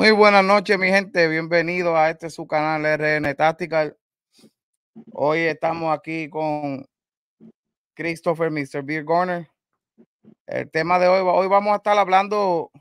Muy buenas noches, mi gente. Bienvenido a su canal RN Tactical. Hoy estamos aquí con Christopher, Mr. Beer Garner. El tema de hoy vamos a estar hablando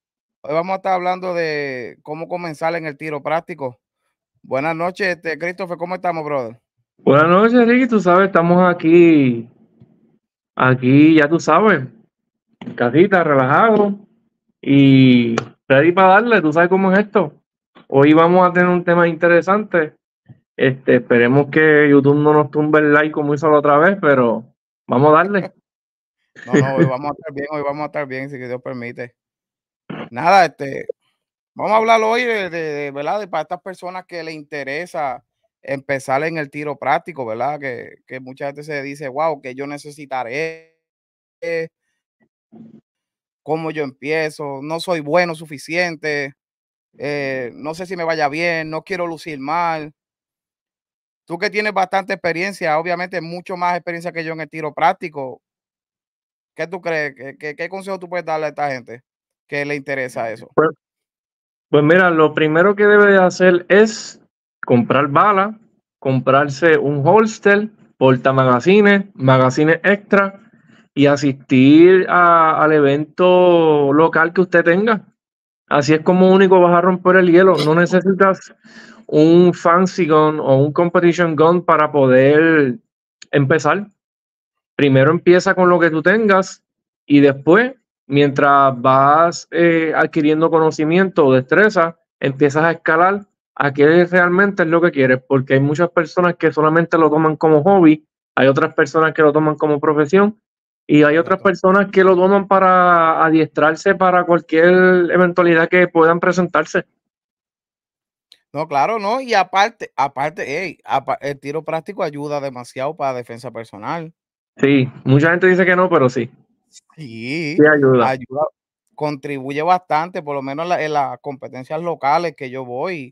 de cómo comenzar en el tiro práctico. Buenas noches, Christopher, ¿cómo estamos, brother? Buenas noches, Ricky. Tú sabes, estamos aquí, ya tú sabes, en casita, relajado y ready para darle. Tú sabes cómo es esto. Hoy vamos a tener un tema interesante. Esperemos que YouTube no nos tumbe el like como hizo la otra vez, pero vamos a darle. No, hoy vamos a estar bien, si Dios permite. Nada, vamos a hablar hoy ¿verdad? Para estas personas que les interesa empezar en el tiro práctico, ¿verdad? Que mucha gente se dice, wow, que yo necesitaré, cómo yo empiezo, no soy bueno suficiente, no sé si me vaya bien, no quiero lucir mal. Tú que tienes bastante experiencia, obviamente mucho más experiencia que yo en el tiro práctico, ¿qué tú crees? ¿Qué consejo tú puedes darle a esta gente que le interesa eso? Pues, pues mira, lo primero que debe de hacer es comprar balas, comprarse un holster, portamagazines, magazines extra y asistir al evento local que usted tenga. Así es como único vas a romper el hielo. No necesitas un fancy gun o un competition gun para poder empezar. Primero empieza con lo que tú tengas y después, mientras vas adquiriendo conocimiento o destreza, empiezas a escalar a qué realmente es lo que quieres, porque hay muchas personas que solamente lo toman como hobby, hay otras personas que lo toman como profesión y hay otras Correcto. personas que lo toman para adiestrarse para cualquier eventualidad que puedan presentarse. No, claro, no, y ey, el tiro práctico ayuda demasiado para defensa personal. Sí, mucha gente dice que no, pero sí, sí Sí, ayuda. ayuda, contribuye bastante, por lo menos en las competencias locales que yo voy.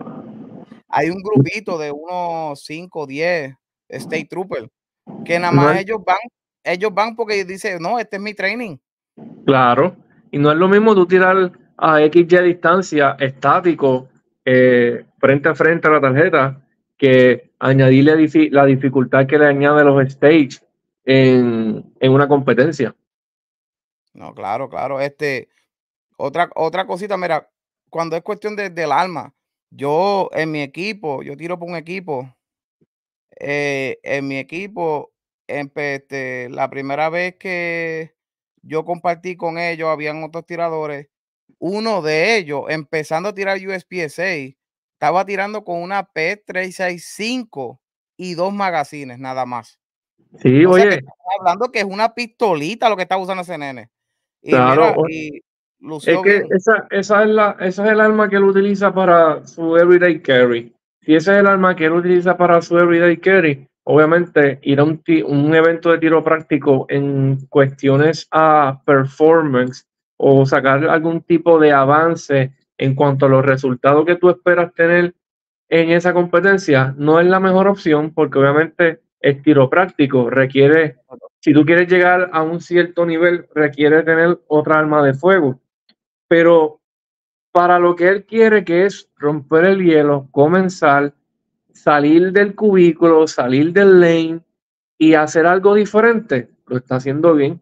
Hay un grupito de unos 5 o 10 State Trooper que nada No más es, ellos van porque dicen, no, este es mi training. claro, y no es lo mismo tú tirar a XY distancia estático frente a frente a la tarjeta que añadirle la dificultad que le añade los stage en una competencia. No, claro, claro. Otra cosita, mira, cuando es cuestión del arma, yo en mi equipo, yo tiro por un equipo. En mi equipo, la primera vez que yo compartí con ellos, habían otros tiradores. Uno de ellos, empezando a tirar USPSA, estaba tirando con una P365 y 2 magazines, nada más. Sí, O sea, que oye, estamos hablando que es una pistolita lo que está usando ese nene. Y claro, mira, y es lució que bien. esa es el arma que él utiliza para su everyday carry. Si ese es el arma que él utiliza para su everyday carry, obviamente ir a un evento de tiro práctico en cuestiones a performance o sacar algún tipo de avance en cuanto a los resultados que tú esperas tener en esa competencia, no es la mejor opción porque obviamente el tiro práctico requiere, si tú quieres llegar a un cierto nivel, requiere tener otra arma de fuego, pero para lo que él quiere, que es romper el hielo, comenzar, salir del cubículo, salir del lane y hacer algo diferente, lo está haciendo bien.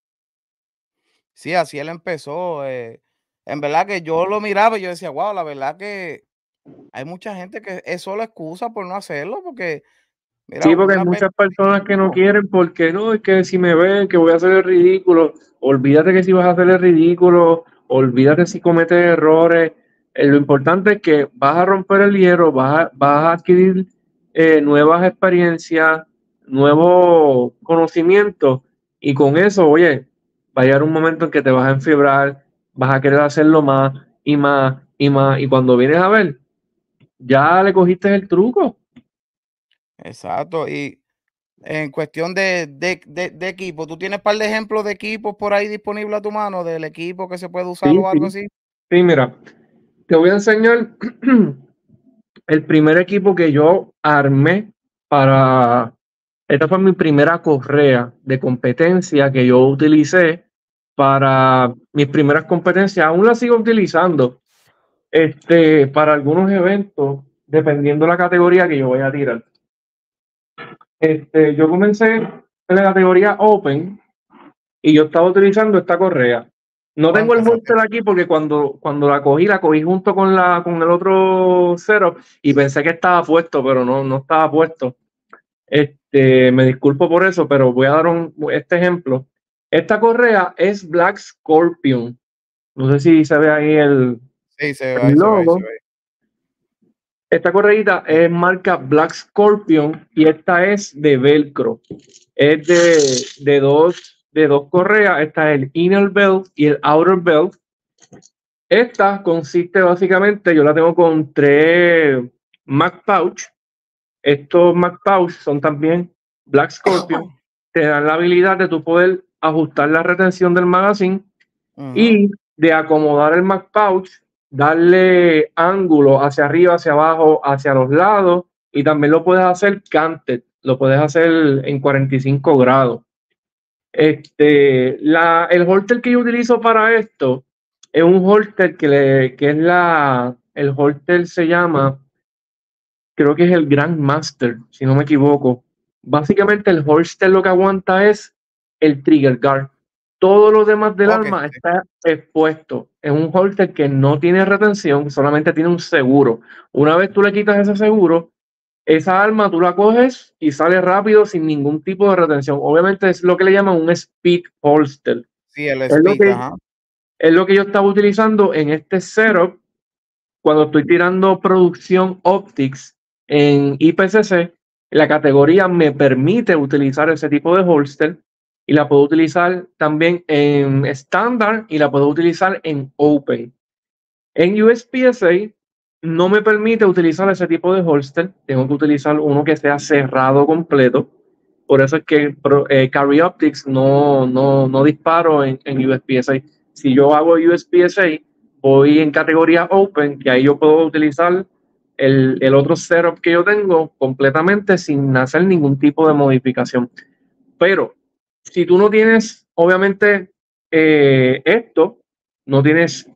Sí, así él empezó. En verdad que yo lo miraba y yo decía, wow, la verdad que hay mucha gente que es solo excusa por no hacerlo, porque mira, Sí, porque hay una muchas personas que no P35. quieren porque no, es que si me ven que voy a hacer el ridículo, olvídate que si vas a hacer el ridículo, olvídate si cometes errores. Lo importante es que vas a romper el hielo, vas a adquirir nuevas experiencias, nuevos conocimientos y con eso, oye, va a llegar un momento en que te vas a enfibrar, vas a querer hacerlo más y más y más y cuando vienes a ver, ya le cogiste el truco. Exacto. Y en cuestión de equipo, ¿tú tienes un par de ejemplos de equipos por ahí disponibles a tu mano, del equipo que se puede usar Sí, o algo sí. así? Sí, mira, te voy a enseñar el primer equipo que yo armé para, esta fue mi primera correa de competencia que yo utilicé para mis primeras competencias, aún la sigo utilizando. Para algunos eventos, dependiendo de la categoría que yo voy a tirar. Yo comencé en la categoría Open y yo estaba utilizando esta correa. No Oh, tengo el empezaste. holster aquí porque cuando la cogí junto con el otro setup y pensé que estaba puesto, pero no estaba puesto. Me disculpo por eso, pero voy a dar este ejemplo. Esta correa es Black Scorpion. No sé si se ve ahí Sí, se ve el ahí, se ve ahí, se logo. ve ahí. Esta correíta es marca Black Scorpion y esta es de velcro. Es de dos correas. Esta es el inner belt y el outer belt. Esta consiste básicamente, yo la tengo con 3 Mac Pouch. Estos Mac Pouch son también Black Scorpion. Te dan la habilidad de tu poder ajustar la retención del magazine Ujú. y de acomodar el Mac Pouch, darle ángulo hacia arriba, hacia abajo, hacia los lados, y también lo puedes hacer canted, lo puedes hacer en 45 grados. El holster que yo utilizo para esto es un holster el holster se llama, creo que es el Grand Master, si no me equivoco. Básicamente el holster lo que aguanta es el trigger guard. Todo lo demás del Ok, arma sí. está expuesto. Es un holster que no tiene retención, solamente tiene un seguro. Una vez tú le quitas ese seguro, esa arma tú la coges y sale rápido sin ningún tipo de retención. Obviamente es lo que le llaman un speed holster. Sí, el Es lo speed, que, ajá. es lo que yo estaba utilizando en este setup cuando estoy tirando producción optics en IPCC. La categoría me permite utilizar ese tipo de holster y la puedo utilizar también en estándar y la puedo utilizar en open. En USPSA no me permite utilizar ese tipo de holster, tengo que utilizar uno que sea cerrado completo. Por eso es que Carry Optics no disparo en USPSA. Si yo hago USPSA, voy en categoría Open, que ahí yo puedo utilizar el otro setup que yo tengo completamente sin hacer ningún tipo de modificación. Pero si tú no tienes, obviamente, esto, no tienes,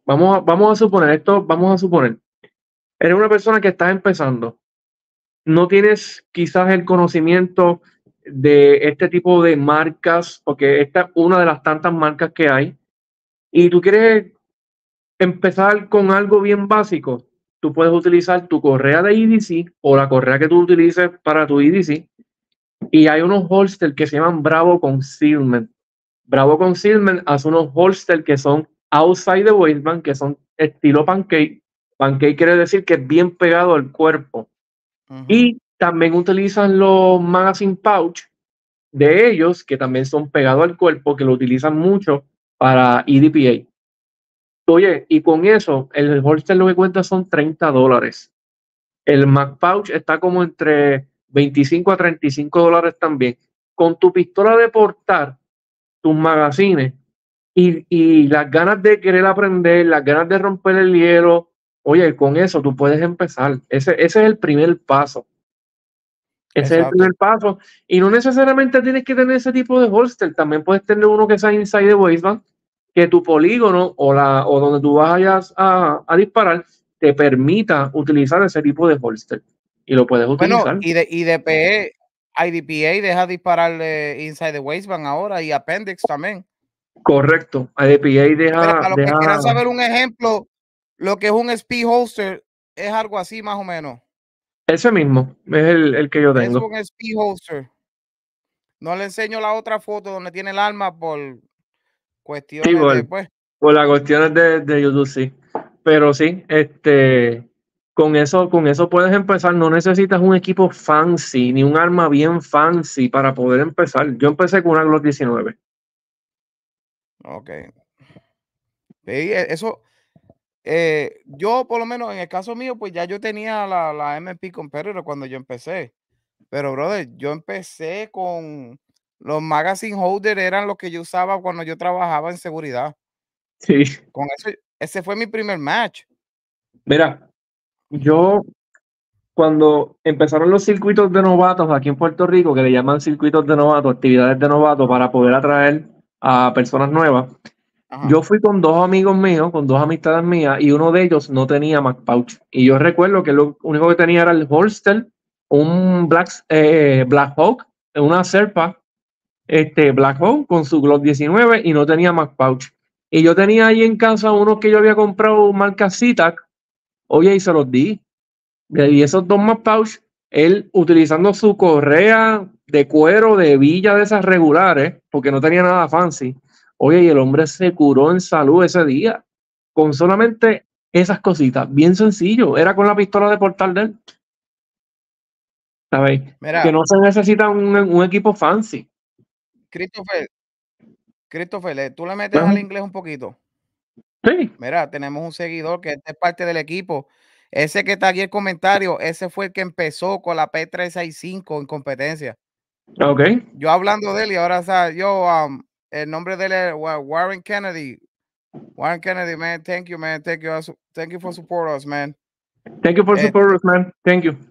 vamos a suponer, eres una persona que está empezando, no tienes quizás el conocimiento de este tipo de marcas, porque esta es una de las tantas marcas que hay, y tú quieres empezar con algo bien básico, tú puedes utilizar tu correa de EDC o la correa que tú utilices para tu EDC, y hay unos holsters que se llaman Bravo Concealment. Bravo Concealment hace unos holsters que son outside the waistband, que son estilo pancake. Pancake quiere decir que es bien pegado al cuerpo. Ujú. Y también utilizan los magazine pouch de ellos, que también son pegados al cuerpo, que lo utilizan mucho para EDPA. Oye, y con eso, el holster lo que cuenta son $30. El Mac Pouch está como entre 25 a $35 también. Con tu pistola de portar, tus magazines y las ganas de querer aprender, las ganas de romper el hielo, oye, con eso tú puedes empezar. Ese es el primer paso. Ese es el Exacto. primer paso. Y no necesariamente tienes que tener ese tipo de holster. También puedes tener uno que sea inside the waistband, que tu polígono o donde tú vayas a disparar te permita utilizar ese tipo de holster. Y lo puedes Bueno, utilizar. y DPE, IDPA deja dispararle inside the waistband ahora y appendix también. Correcto. IDPA Mira, deja, para los que deja quieran saber un ejemplo, lo que es un speed holster es algo así más o menos. ese mismo, es el que yo Es tengo. un speed holster. No le enseño la otra foto donde tiene el arma por Sí, cuestiones de, pues, por las cuestiones de YouTube, sí. Pero sí, con eso puedes empezar. No necesitas un equipo fancy ni un arma bien fancy para poder empezar. Yo empecé con una Glock 19. okey. Sí, eso, yo por lo menos en el caso mío, pues ya yo tenía la MP Competitor cuando yo empecé. Pero brother, yo empecé con los magazine holder eran los que yo usaba cuando yo trabajaba en seguridad. Sí. Con eso ese fue mi primer match. Mira, yo cuando empezaron los circuitos de novatos aquí en Puerto Rico, que le llaman circuitos de novatos, actividades de novatos para poder atraer a personas nuevas, Ajá. Yo fui con dos amigos míos, con dos amistades mías, y uno de ellos no tenía MacPouch. Y yo recuerdo que lo único que tenía era el holster, un Black Hawk, una Serpa, Black Hawk con su Glock 19 y no tenía MacPouch. Y yo tenía ahí en casa unos que yo había comprado marca Zitac, oye, y se los di. Y esos dos MacPouch, él utilizando su correa de cuero de villa de esas regulares, porque no tenía nada fancy. Oye, y el hombre se curó en salud ese día, con solamente esas cositas, bien sencillo, era con la pistola de portal de él, ¿sabéis? Que Mira, no se necesita un equipo fancy. Christopher, Christopher, tú le metes Ajá. al inglés un poquito. Sí, Mira, tenemos un seguidor que es parte del equipo. Ese que está aquí en el comentario, ese fue el que empezó con la P365 en competencia. ok. Yo hablando de él y ahora, o sea, el nombre de él es Warren Kennedy. Warren Kennedy, man, thank you, man. Thank you for support us, man. Thank you for support Este, us, man. Thank you.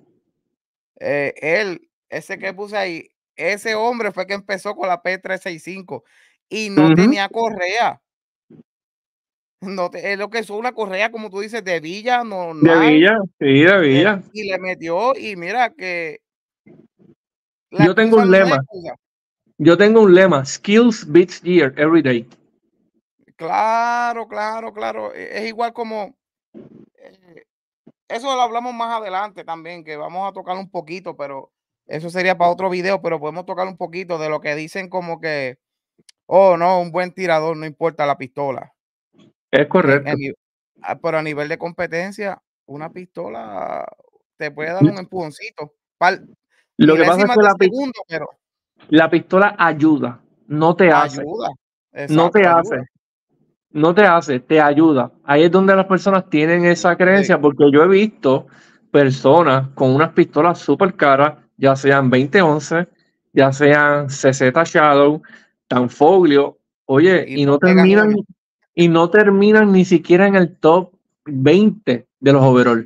ese que puse ahí, ese hombre fue que empezó con la P365 y no Ujú. tenía correa. No es lo que es una correa, como tú dices, de villa De normal, Villa, sí, de Villa. y le metió, y mira que la Yo tengo excusa un no es lema. excusa. Yo tengo un lema. Skills beats year every day. Claro, claro, claro. Es igual como, eh, eso lo hablamos más adelante también, que vamos a tocar un poquito, pero eso sería para otro video, pero podemos tocar un poquito de lo que dicen como que, oh, no, un buen tirador, no importa la pistola. Es En correcto. ni pero a nivel de competencia, una pistola te puede dar un empujoncito, par Lo que pasa es milésimas que de segundo, pero la pistola ayuda, no te hace, ayuda. no te Exacto, ayuda. hace, no te hace, te ayuda. Ahí es donde las personas tienen esa Sí, creencia, porque yo he visto personas con unas pistolas súper caras, ya sean 2011, ya sean CZ Shadow, Tanfoglio, oye, y no pegan uña. y no terminan ni siquiera en el top 20 de los overall.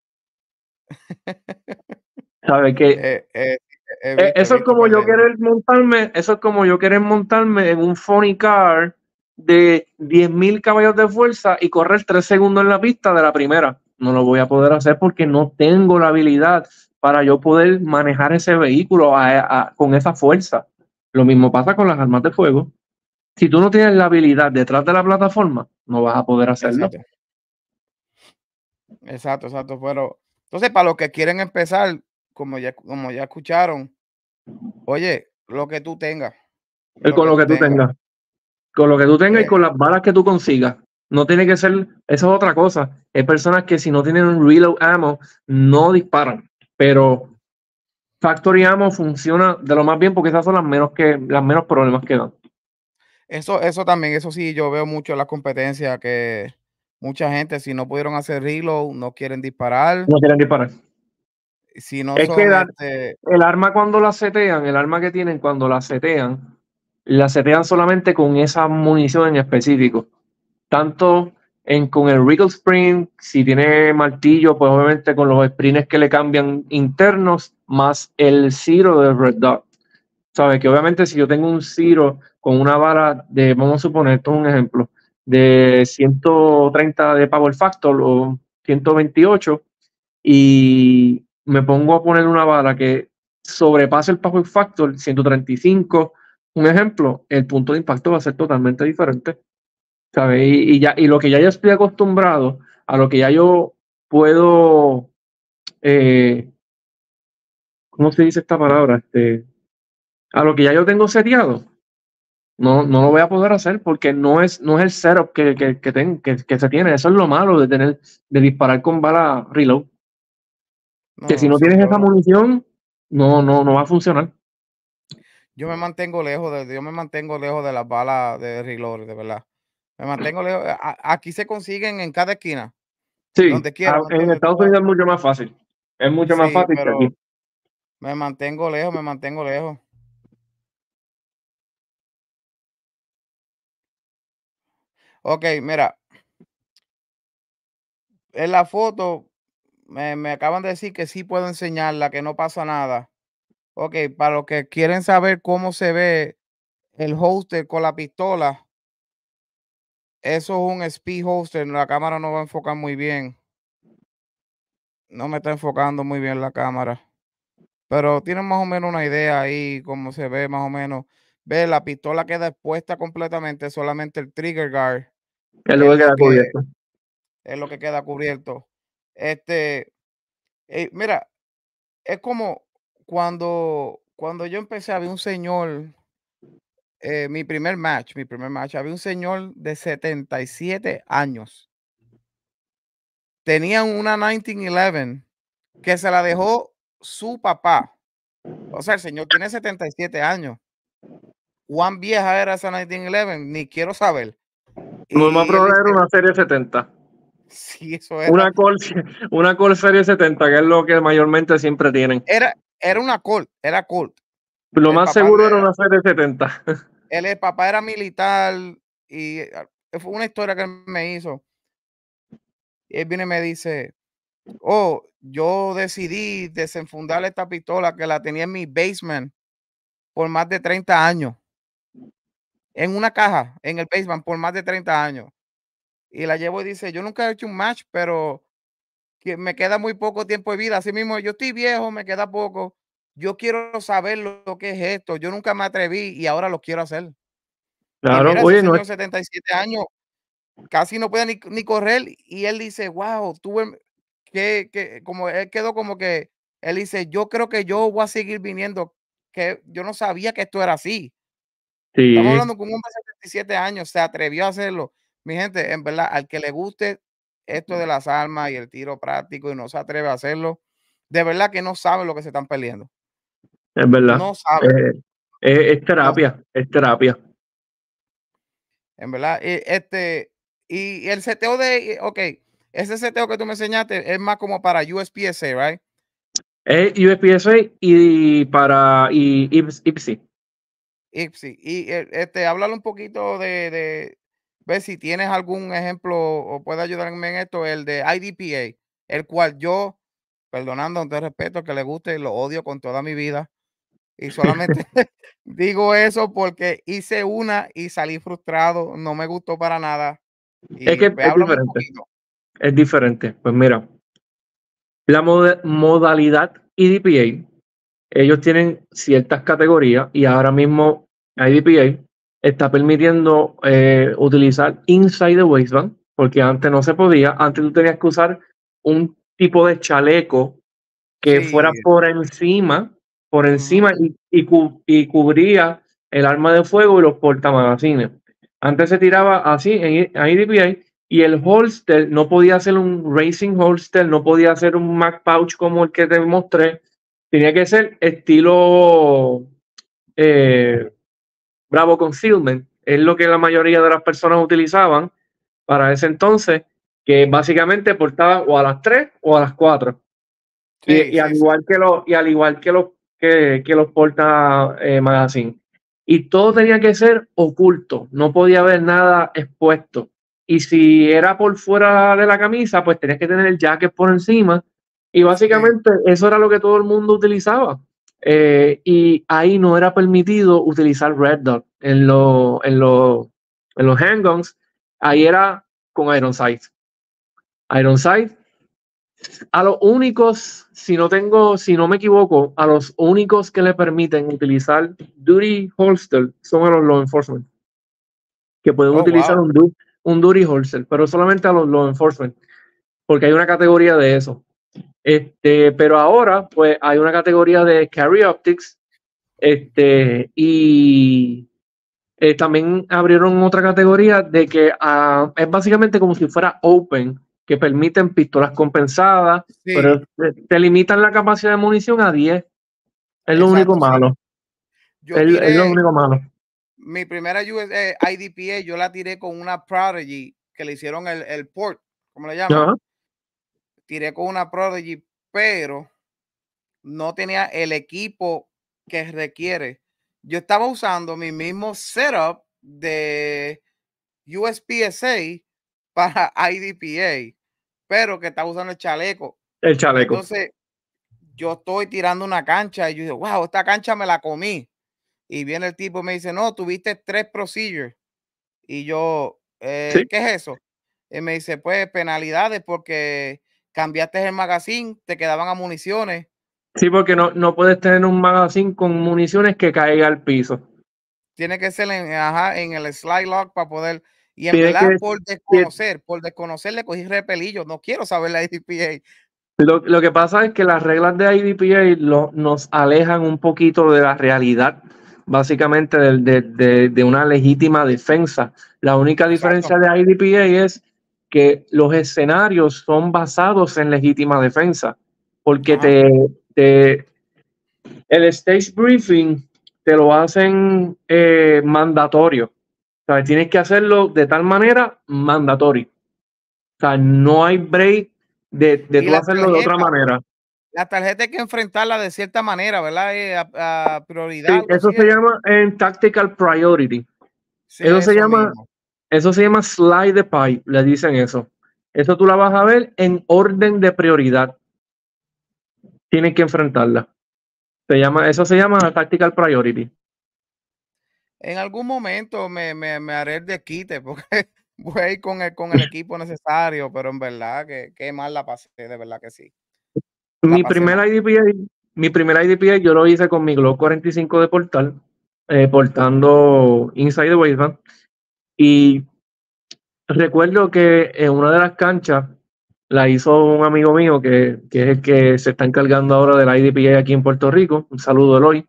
¿Sabe que Eh, eh, he eso es visto un como par yo de ellos. querer montarme, eso es como yo querer montarme en un funny car de 10.000 caballos de fuerza y correr 3 segundos en la pista de la primera. No lo voy a poder hacer porque no tengo la habilidad para yo poder manejar ese vehículo con esa fuerza. Lo mismo pasa con las armas de fuego. Si tú no tienes la habilidad detrás de la plataforma, no vas a poder hacerlo. Exacto, exacto, exacto, pero entonces, para los que quieren empezar, como ya escucharon, oye, lo Con que lo tú que tú tengas, tengas. Con lo que tú tengas y eh, con las balas que tú consigas. No tiene que ser, eso es otra cosa. Hay personas que si no tienen un reload ammo, no disparan. Pero Factory Ammo funciona de lo más bien porque esas son las menos problemas que dan. eso también, eso sí, yo veo mucho en la competencia que mucha gente, si no pudieron hacer reload, no quieren disparar, No quieren disparar. si no Es que son, el arma cuando la setean, el arma que tienen cuando la setean solamente con esa munición en específico. Tanto con el Regal Spring, si tiene martillo, pues obviamente con los springs que le cambian internos, más el Zero de Red Dot. Sabes que obviamente si yo tengo un Zero con una vara de, vamos a suponer, esto es un ejemplo, de 130 de Power Factor o 128, y me pongo a poner una bala que sobrepase el Power Factor 135, un ejemplo, el punto de impacto va a ser totalmente diferente. ¿Sabes? Y lo que ya yo estoy acostumbrado, a lo que ya yo puedo, eh, ¿cómo se dice esta palabra? A lo que ya yo tengo seteado, no lo voy a poder hacer porque no es el setup que se tiene. Eso es lo malo de disparar con bala reload. Que no, si no, no sí, tienes esa munición, no va a funcionar. yo me mantengo lejos de las balas de reload, de verdad. Me mantengo lejos, aquí se consiguen en cada esquina, Sí, donde quiera, ¿me en entiendes? Tú Estados vas Unidos es mucho más fácil. Es mucho más sí, fácil que pero aquí. me mantengo lejos, me mantengo lejos. Okey, mira, en la foto me acaban de decir que sí puedo enseñarla, que no pasa nada. Okey, para los que quieren saber cómo se ve el holster con la pistola, eso es un speed holster, la cámara no va a enfocar muy bien. No me está enfocando muy bien la cámara. Pero tienen más o menos una idea ahí, cómo se ve más o menos. Ve, la pistola queda expuesta completamente, solamente el trigger guard Es lo es que lo queda que cubierto. queda cubierto. Este, mira, es como cuando yo empecé, había un señor, mi primer match, había un señor de 77 años. Tenía una 1911 que se la dejó su papá. O sea, el señor tiene 77 años. ¿Cuán vieja era esa 1911? Ni quiero saber. Lo más Y él probable era dice, una serie 70. sí, eso era. Una Col, una Col serie 70, que es lo que mayormente siempre tienen. Era una Colt, era Colt. Lo El más papá, seguro era una serie 70. el papá era militar y fue una historia que él me hizo. Y él viene y me dice, oh, yo decidí desenfundar esta pistola que la tenía en mi basement por más de 30 años. En una caja, en el basement, por más de 30 años. Y la llevo y dice, yo nunca he hecho un match, pero que me queda muy poco tiempo de vida. Así mismo, yo estoy viejo, me queda poco. Yo quiero saber lo que es esto. Yo nunca me atreví y ahora lo quiero hacer. Y Claro, mira, ese oye, no es señor, 77 años, casi no puede ni correr. Y él dice, wow, tuve que, como él quedó como que, él dice, yo creo que yo voy a seguir viniendo, que yo no sabía que esto era así. Estamos sí, hablando con un hombre de 77 años, se atrevió a hacerlo. Mi gente, en verdad, al que le guste esto de las armas y el tiro práctico y no se atreve a hacerlo, de verdad que no sabe lo que se están perdiendo. es verdad. No sabe, Es no, terapia, es terapia. en verdad. Y el seteo okey, ese seteo que tú me enseñaste es más como para USPSA, right? Es USPSA y IPSI. IPSI. Y, háblale un poquito de ver si tienes algún ejemplo o puede ayudarme en esto, el de IDPA, el cual yo, perdonando con todo respeto, que le guste, lo odio con toda mi vida. Y solamente digo eso porque hice una y salí frustrado, no me gustó para nada. Es Y que pues, háblame un poquito. es diferente. Pues mira, la modalidad EDPA, ellos tienen ciertas categorías y ahora mismo IDPA está permitiendo utilizar inside the waistband, porque antes no se podía. Antes tú tenías que usar un tipo de chaleco que fuera Sí, por ujú, encima y cubría el arma de fuego y los portamagazines. Antes se tiraba así en IDPA y el holster no podía ser un racing holster, no podía ser un Mac pouch como el que te mostré, tenía que ser estilo eh, Bravo Concealment, es lo que la mayoría de las personas utilizaban para ese entonces, que básicamente portaba o a las 3 o a las 4. sí, sí, sí, Al igual que los porta magazine. Y todo tenía que ser oculto, no podía haber nada expuesto. Y si era por fuera de la camisa, pues tenías que tener el jacket por encima. Y sí, básicamente eso era lo que todo el mundo utilizaba. Y ahí no era permitido utilizar Red Dot en los handguns. Ahí era con Iron Sight. Iron Sight a los únicos, si no me equivoco, a los únicos que le permiten utilizar Duty Holster son a los law enforcement, que pueden oh, utilizar wow, un Duty Holster, pero solamente a los law enforcement, porque hay una categoría de eso. Pero ahora, pues, hay una categoría de Carry Optics, y también abrieron otra categoría de que es básicamente como si fuera open, que permiten pistolas compensadas, pero sí, te limitan la capacidad de munición a 10. Es lo único exacto, sí. malo. Yo Es lo tiré único malo. mi primera IDPA, yo la tiré con una Prodigy que le hicieron el port, ¿cómo le llaman? Ajá. Tiré con una Prodigy, pero no tenía el equipo que requiere. Yo estaba usando mi mismo setup de USPSA para IDPA, pero que estaba usando el chaleco. El chaleco. Entonces, yo estoy tirando una cancha y yo digo, wow, esta cancha me la comí. Y viene el tipo y me dice, no, tuviste 3 procedures. Y yo, Sí, ¿qué es eso? Y me dice, pues penalidades porque cambiaste el magazine, te quedaban municiones. sí, porque no puedes tener un magazine con municiones que caiga al piso. Tiene que ser en, ajá, en el slide lock para poder. Y en Tiene verdad, que, por desconocer, le cogí repelillo. No quiero saber la IDPA. lo que pasa es que las reglas de IDPA nos alejan un poquito de la realidad, básicamente de una legítima defensa. La única Exacto. diferencia de IDPA es que los escenarios son basados en legítima defensa, porque Ajá. te- el stage briefing te lo hacen mandatorio. O sea, tienes que hacerlo de tal manera mandatorio. O sea, no hay break de Y tú hacerlo de otra manera. la tarjeta hay que enfrentarla de cierta manera, ¿verdad? A prioridad, Sí, algo así es. llama en Tactical Priority. Sí, Eso se eso llama, mismo. eso se llama slide the pipe, le dicen eso. Eso tú la vas a ver en orden de prioridad. Tienes que enfrentarla. Eso se llama Tactical Priority. En algún momento me haré el desquite porque voy a ir con el equipo necesario, pero en verdad que qué mal la pasé, de verdad que sí. La Mi pasé primer mal. IDPA, mi primer IDPA yo lo hice con mi Glock 45 de portal, portando Inside the Waistband. Y recuerdo que en una de las canchas la hizo un amigo mío que es el que se está encargando ahora del IDPA aquí en Puerto Rico. Un saludo, Eloy.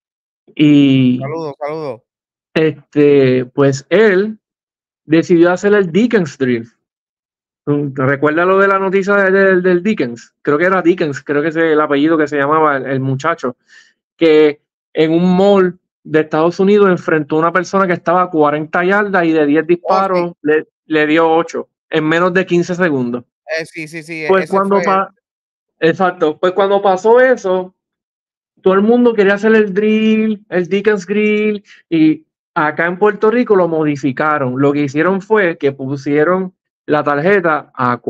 Y Saludos, saludos. pues él decidió hacer el Dickens Drill. ¿Recuerda lo de la noticia del Dickens? Creo que era Dickens, creo que es el apellido que se llamaba el muchacho, que en un mall de Estados Unidos enfrentó a una persona que estaba a 40 yardas y de 10 Oh, sí. disparos le dio 8 en menos de 15 segundos. Sí, sí, sí, Pues ese fue. exacto, pues cuando pasó eso, todo el mundo quería hacer el drill, el Dickens Grill, y acá en Puerto Rico lo modificaron. Lo que hicieron fue que pusieron la tarjeta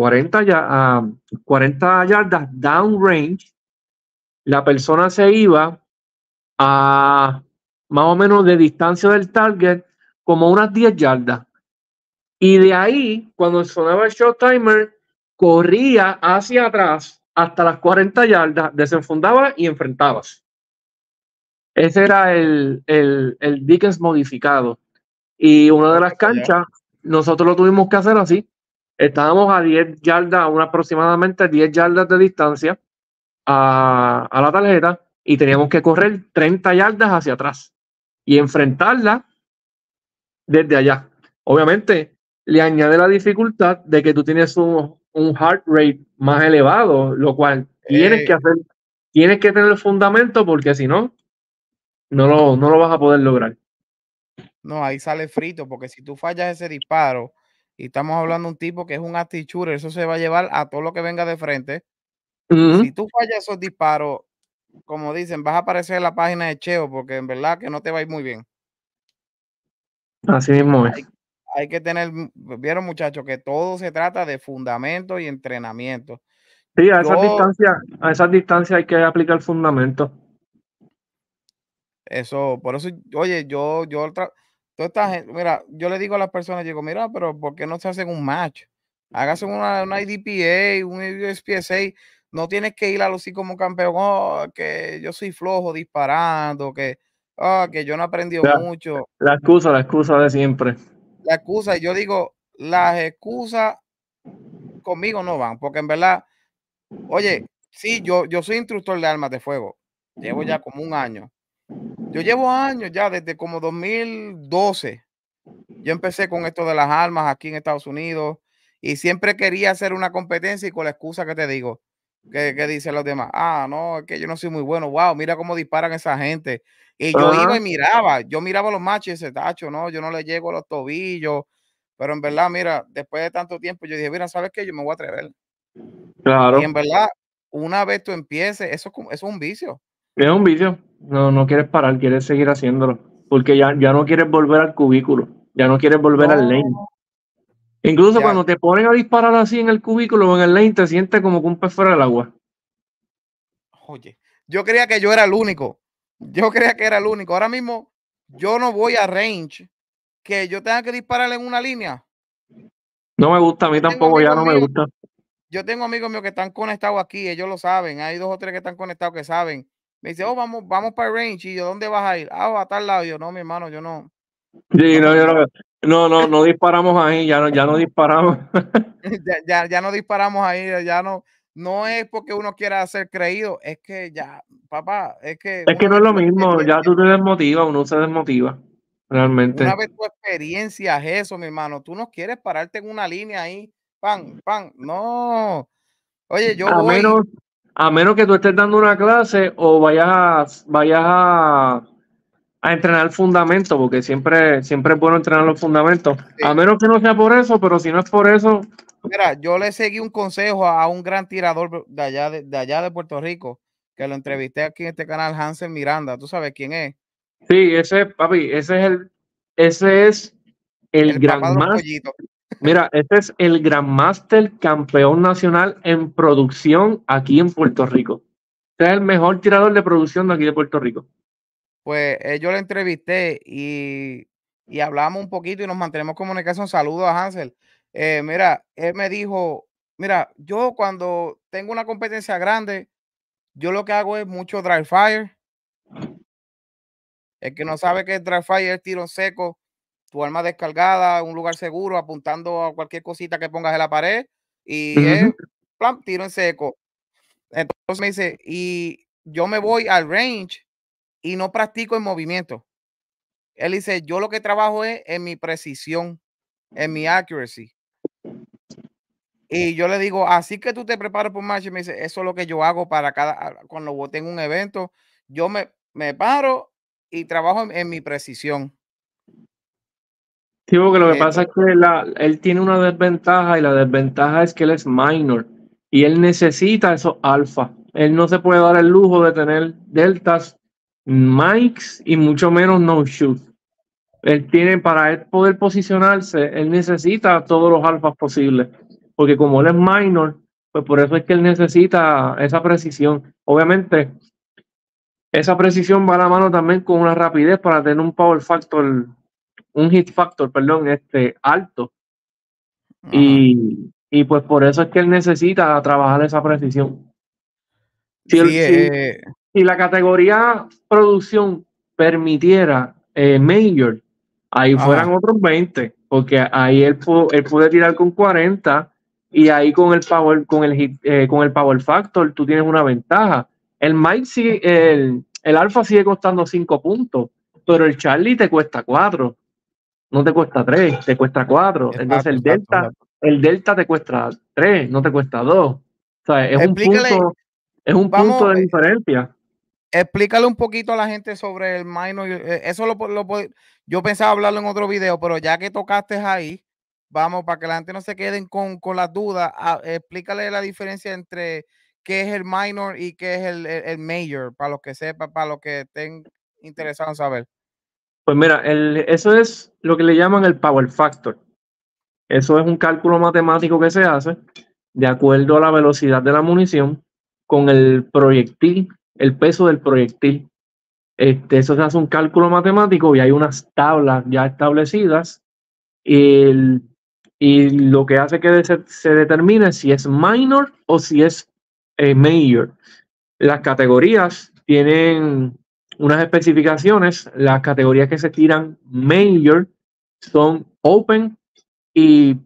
a 40 yardas downrange. La persona se iba a más o menos de distancia del target, como unas 10 yardas. Y de ahí, cuando sonaba el short timer, corría hacia atrás hasta las 40 yardas, desenfundaba y enfrentabas. Ese era el Dickens modificado. Y una de Oh, las vaya ya. canchas, nosotros lo tuvimos que hacer así. Estábamos a 10 yardas, a aproximadamente 10 yardas de distancia a la tarjeta y teníamos que correr 30 yardas hacia atrás y enfrentarla desde allá. Obviamente, le añade la dificultad de que tú tienes un heart rate más elevado, lo cual Eh, tienes que tener el fundamento porque si no, no lo vas a poder lograr. no, ahí sale frito, porque si tú fallas ese disparo, y estamos hablando de un tipo que es un active shooter, eso se va a llevar a todo lo que venga de frente. Ujú. Si tú fallas esos disparos, como dicen, vas a aparecer en la página de Cheo, porque en verdad que no te va a ir muy bien. Así mismo Hay es. hay que tener, vieron muchachos, que todo se trata de fundamento y entrenamiento. Sí, Yo, a esas distancias hay que aplicar fundamento. eso, por eso, oye, toda esta gente, mira, yo le digo a las personas, digo, mira, pero ¿por qué no se hacen un match? Hágase una IDPA, un USPSA, no tienes que ir a lucir como campeón, oh, que yo soy flojo disparando, que yo no he aprendido Ya, mucho. la excusa de siempre. La excusa, y yo digo, las excusas conmigo no van, porque en verdad, oye, sí, yo soy instructor de armas de fuego, llevo ya como un año. Yo llevo años ya, desde como 2012. Yo empecé con esto de las armas aquí en Estados Unidos y siempre quería hacer una competencia y con la excusa que te digo, que dicen los demás, no, es que yo no soy muy bueno, wow, mira cómo disparan esa gente. Y yo iba Ah, y yo miraba los matches y ese tacho, no, yo no le llego a los tobillos, pero en verdad, mira, después de tanto tiempo, yo dije, mira, ¿sabes qué? Yo me voy a atrever. Y en claro. verdad, una vez tú empieces, eso es un vicio. Es un vicio. No quieres parar, quieres seguir haciéndolo. Porque ya no quieres volver al cubículo. Ya no quieres volver al lane. No, Incluso ya, cuando te ponen a disparar así en el cubículo o en el lane, te sientes como que un pez fuera del agua. oye, yo creía que yo era el único. Yo creía que era el único. Ahora mismo yo no voy a range que yo tenga que disparar en una línea. No me gusta, a mí Yo tengo tampoco, ya amigos no me míos, gusta. yo tengo amigos míos que están conectados aquí, ellos lo saben, hay 2 o 3 que están conectados que saben. Me dice: "Oh, vamos para el range", y yo: "¿Dónde vas a ir?". "Ah, a tal lado", y yo: "No, mi hermano, yo no, Sí, no, no, yo no disparamos ahí, ya no disparamos. ya no disparamos ahí, ya no es porque uno quiera ser creído, es que ya, papá, es que Es que no es lo mismo, ya tú te desmotivas, uno se desmotiva, una realmente. vez tu experiencia es eso, mi hermano, tú no quieres pararte en una línea ahí, pam, pam, no. Oye, yo A voy, menos, a menos que tú estés dando una clase o vayas a entrenar fundamentos, porque siempre es bueno entrenar los fundamentos. A sí, menos que no sea por eso, pero si no es por eso, mira, yo le seguí un consejo a un gran tirador de allá de Puerto Rico, que lo entrevisté aquí en este canal, Hansel Miranda, ¿tú sabes quién es? sí, papi, ese es el El papá gran de los más. pollitos. Mira, este es el Grandmaster campeón nacional en producción aquí en Puerto Rico. Este es el mejor tirador de producción de aquí de Puerto Rico. Pues, yo lo entrevisté y hablamos un poquito y nos mantenemos en comunicación. Saludos a Hansel. Mira, él me dijo: "Mira, yo cuando tengo una competencia grande, yo lo que hago es mucho dry fire". El que no sabe qué es dry fire es tiro en seco, tu arma descargada, un lugar seguro, apuntando a cualquier cosita que pongas en la pared y es, Ujú. plan, tiro en seco. Entonces me dice: "Y yo me voy al range y no practico en movimiento". Él dice: "Yo lo que trabajo es en mi precisión, en mi accuracy". Y yo le digo: "Así que tú te preparas por un match", y me dice: "Eso es lo que yo hago para cuando tengo un evento, yo me paro y trabajo en mi precisión". Sí, porque lo que pasa Ento es que él tiene una desventaja y la desventaja es que él es minor y él necesita esos alfa. Él no se puede dar el lujo de tener deltas, mics y mucho menos no shoot. Él tiene, para él poder posicionarse, él necesita todos los alfas posibles. Porque como él es minor, pues por eso es que él necesita esa precisión. Obviamente, esa precisión va a la mano también con una rapidez para tener un power factor, un hit factor, perdón, alto. Ajá. Y pues por eso es que él necesita trabajar esa precisión. Si, Sí, si la categoría producción permitiera Major, ahí fueran ajá. otros 20, porque ahí él puede tirar con 40 y ahí con el power, con el power factor tú tienes una ventaja. El Mike sigue, el Alpha sigue costando 5 puntos, pero el Charlie te cuesta 4, no te cuesta 3, te cuesta 4. Entonces Exacto, exacto, exacto. El Delta te cuesta 3, no te cuesta 2. O sea, Explícale, es un punto vamos, de diferencia. explícale un poquito a la gente sobre el minor, eso yo pensaba hablarlo en otro video, pero ya que tocaste ahí, vamos, para que la gente no se queden con las dudas, explícale la diferencia entre qué es el minor y qué es el major, para los que sepan, para los que estén interesados en saber. Pues mira, eso es lo que le llaman el power factor. Eso es un cálculo matemático que se hace de acuerdo a la velocidad de la munición con el proyectil, el peso del proyectil. Eso se hace un cálculo matemático y hay unas tablas ya establecidas y, y lo que hace que se determine si es minor o si es major. Las categorías tienen unas especificaciones. Las categorías que se tiran major son open y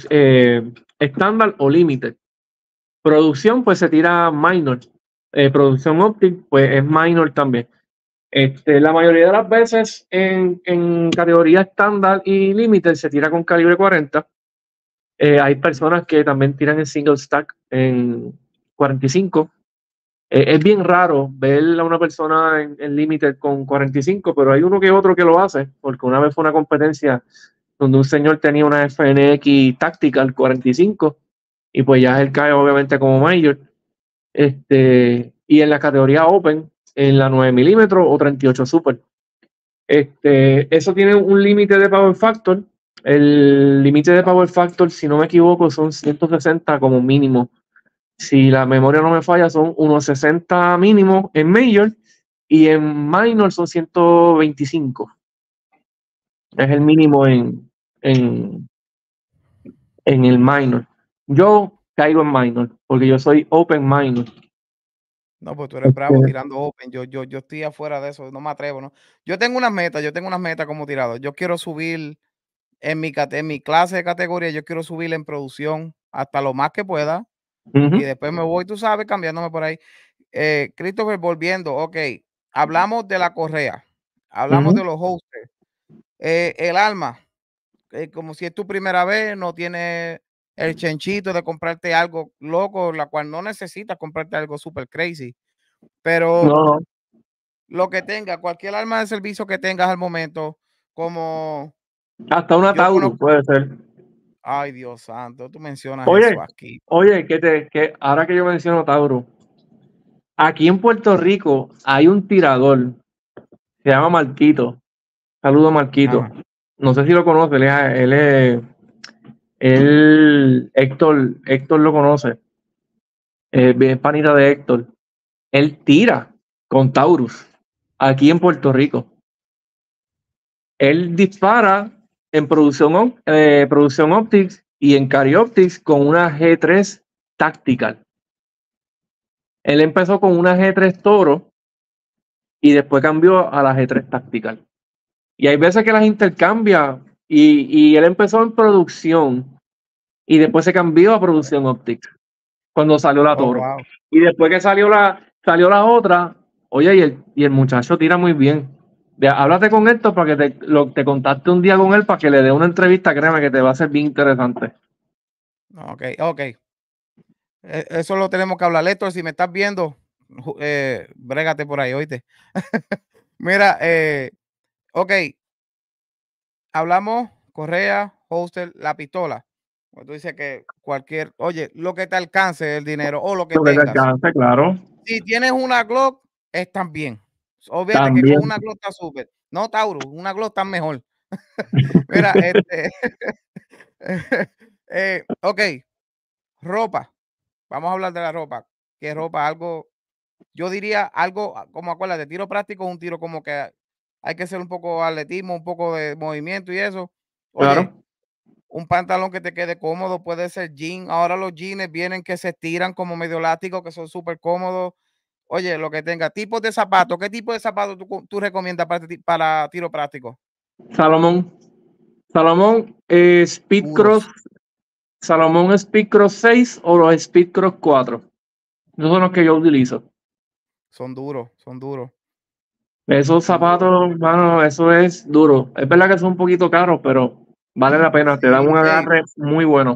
estándar o limited. Producción, pues se tira minor. Producción optic, pues es minor también. La mayoría de las veces en categoría estándar y limited se tira con calibre 40. Hay personas que también tiran en single stack en 45. Es bien raro ver a una persona en límite con 45, pero hay uno que otro que lo hace, porque una vez fue una competencia donde un señor tenía una FNX Tactical 45 y pues ya él cae obviamente como mayor. Y en la categoría Open, en la 9 milímetros o 38 Super. Eso tiene un límite de Power Factor. El límite de Power Factor, si no me equivoco, son 160 como mínimo. Si la memoria no me falla, son unos 60 mínimo en Major y en Minor son 125. Es el mínimo en, en el minor. Yo caigo en minor porque yo soy open minor. No, pues tú eres bravo Este, tirando open. Yo estoy afuera de eso, no me atrevo, ¿no? Yo tengo unas metas como tirador. Yo quiero subir en mi clase de categoría, yo quiero subir en producción hasta lo más que pueda y ujú, después me voy, tú sabes, cambiándome por ahí. Christopher, volviendo, ok, hablamos de la correa, hablamos ujú. de los hostes, el alma, como si es tu primera vez, no tienes el chenchito de comprarte algo loco, la cual no necesitas comprarte algo super crazy, pero No, no. lo que tenga, cualquier arma de servicio que tengas al momento, como Hasta una yo Taurus conozco, puede ser. ay Dios santo, tú mencionas eso Oye, aquí. oye, que ahora que yo menciono Taurus, aquí en Puerto Rico hay un tirador, se llama Marquito. Saludo Marquito. Ajá. No sé si lo conoce, Héctor lo conoce, bien panita de Héctor. Él tira con Taurus aquí en Puerto Rico. Él dispara en producción Optics y en Cari Optics con una G3 Tactical. Él empezó con una G3 Toro y después cambió a la G3 Tactical. Y hay veces que las intercambia y él empezó en producción y después se cambió a producción Optics cuando salió la Oh, Toro. wow. Y después que salió la otra, oye, y el muchacho tira muy bien. Háblate con Héctor para que te contacte un día con él para que le dé una entrevista, créeme que te va a ser bien interesante. Ok, ok. Eso lo tenemos que hablar. Héctor, si me estás viendo, brégate por ahí, oíste. Mira, ok, hablamos, correa, holster, la pistola. Pues tú dices que cualquier, oye, lo que te alcance el dinero o lo que Lo que te tengas. alcance, claro. Si tienes una Glock, están bien. Olvídate que con También, una Glock está súper. No, Tauro, una Glock está mejor. Mira, ok, ropa. Vamos a hablar de la ropa. ¿Qué ropa? Algo, yo diría algo como acuérdate, tiro práctico es un tiro como que hay que hacer un poco de atletismo, un poco de movimiento y eso. Oye, claro. un pantalón que te quede cómodo, puede ser jean. Ahora los jeans vienen que se estiran como medio elásticos, que son súper cómodos. Oye, lo que tenga. Tipos de zapatos. ¿Qué tipo de zapatos tú recomiendas para tiro práctico? Salomón, Salomón Duros. Speedcross 6 o los Speedcross 4. Esos son los que yo utilizo. Son duros, son duros, Esos son duros. zapatos, mano, eso es duro. Es verdad que son un poquito caros, pero vale la pena. Te dan Sí, un ey, agarre muy bueno.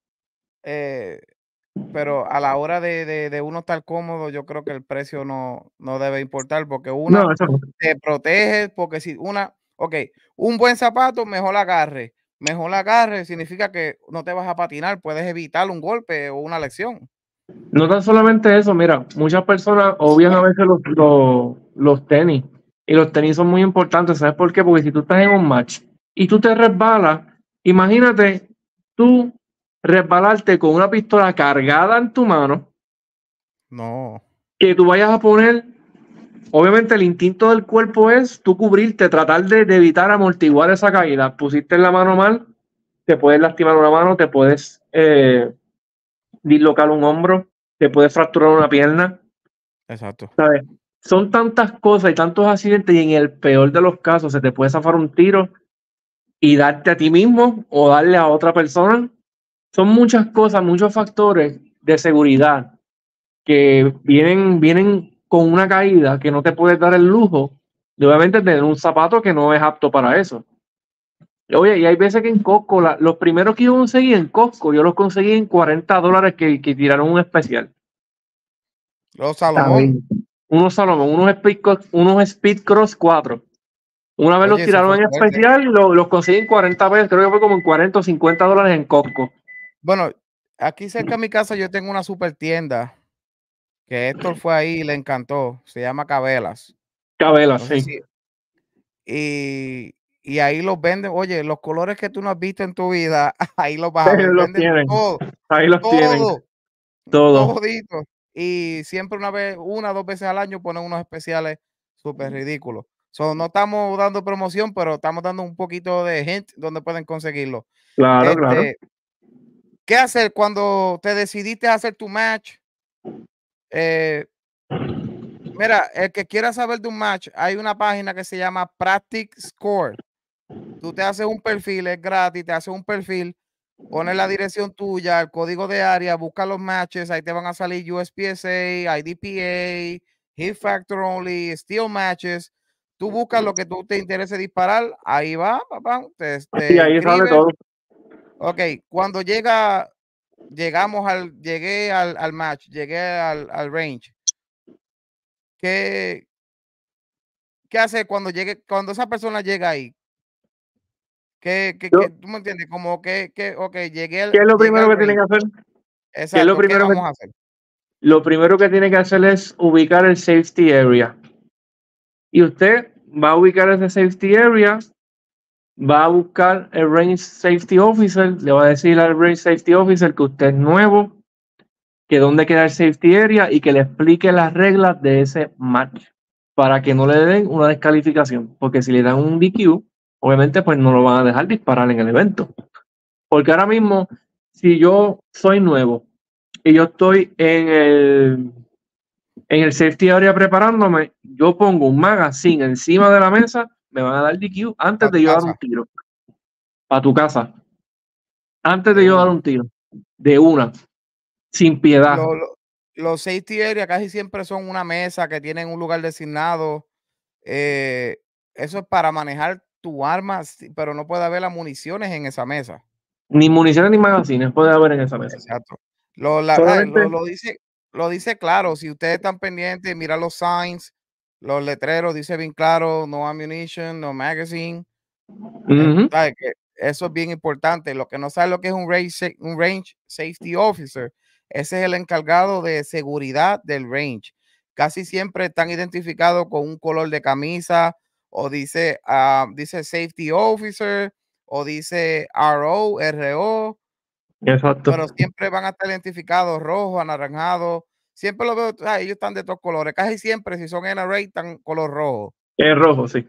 eh, pero a la hora de uno estar cómodo, yo creo que el precio no debe importar, porque No, una eso no. te protege, porque si una, okey, un buen zapato, mejor agarre. Mejor agarre significa que no te vas a patinar, puedes evitar un golpe o una lesión. No tan solamente eso, mira, muchas personas obvian a veces los tenis. Y los tenis son muy importantes. ¿Sabes por qué? Porque si tú estás en un match y tú te resbalas, imagínate tú resbalarte con una pistola cargada en tu mano, No, que tú vayas a poner. Obviamente el instinto del cuerpo es tú cubrirte, tratar de evitar amortiguar esa caída. Pusiste la mano mal, te puedes lastimar una mano, te puedes dislocar un hombro, te puedes fracturar una pierna, exacto. ¿sabes? Son tantas cosas y tantos accidentes y en el peor de los casos se te puede zafar un tiro y darte a ti mismo o darle a otra persona. Son muchas cosas, muchos factores de seguridad que vienen con una caída que no te puedes dar el lujo de obviamente tener un zapato que no es apto para eso. Oye, y hay veces que en Costco, los primeros que yo conseguí en Costco, yo los conseguí en $40 que tiraron un especial. Los ¿Sabes? Salomón, Unos Salomón, unos Speed Cross 4. Una vez los oye, eso fue tiraron en suerte. especial y los conseguí en 40 pesos, creo que fue como en 40 o $50 en Costco. Bueno, aquí cerca de mi casa yo tengo una super tienda que Héctor fue ahí y le encantó, se llama Cabelas. Cabela, No sé sí. si y y ahí los venden, oye, los colores que tú no has visto en tu vida, ahí los vas a ver, Los venden tienen, todo, ahí los tienen, todo, todo. todito. Y siempre una vez, 1 2 veces al año ponen unos especiales súper ridículos. So, no estamos dando promoción, pero estamos dando un poquito de hint donde pueden conseguirlo. Claro, claro. Este, ¿Qué hacer cuando te decidiste a hacer tu match? Mira, el que quiera saber de un match, hay una página que se llama Practice Score. Tú te haces un perfil, es gratis, te haces un perfil, pones la dirección tuya, el código de área, busca los matches, ahí te van a salir USPSA, IDPA, Hit Factor Only, Steel Matches. Tú buscas lo que tú te interese disparar, ahí va, papá, Sí, te ahí sale inscribes. todo. Ok, cuando llegué al match, llegué al range. ¿Qué, qué hace cuando esa persona llega ahí? Yo, ¿Tú me entiendes? Como ok, ¿qué es lo llegué primero al que tiene range. que hacer? ¿Qué es lo Exacto, ¿qué primero que vamos a hacer? Lo primero que tiene que hacer es ubicar el safety area. Y usted va a ubicar ese safety area, va a buscar el range safety officer, le va a decir al range safety officer que usted es nuevo, que dónde queda el safety area y que le explique las reglas de ese match para que no le den una descalificación, porque si le dan un DQ, obviamente pues no lo van a dejar disparar en el evento. Porque ahora mismo, si yo soy nuevo y yo estoy en el safety area preparándome, yo pongo un magazine encima de la mesa, me van a dar DQ antes Para de tu yo dar un casa, tiro. Para tu casa. Antes de de yo dar una. un tiro. De una. Sin piedad. Los safety area casi siempre son una mesa que tienen un lugar designado. eh, Eso es para manejar tu arma, sí, pero no puede haber las municiones en esa mesa. Ni municiones ni magazines puede haber en esa mesa. Exacto. Solamente. Lo dice claro. Si ustedes están pendientes, mira los signs, los letreros, dice bien claro, no ammunition, no magazine. Ujú. ¿Sabe que eso es bien importante? Lo que no sabe lo que es un range safety officer, ese es el encargado de seguridad del range. Casi siempre están identificados con un color de camisa o dice safety officer o dice RO, Exacto. pero siempre van a estar identificados rojo, anaranjado. Siempre lo veo, ellos están de todos colores. Casi siempre, si son NRA, están color rojo. Es rojo, sí.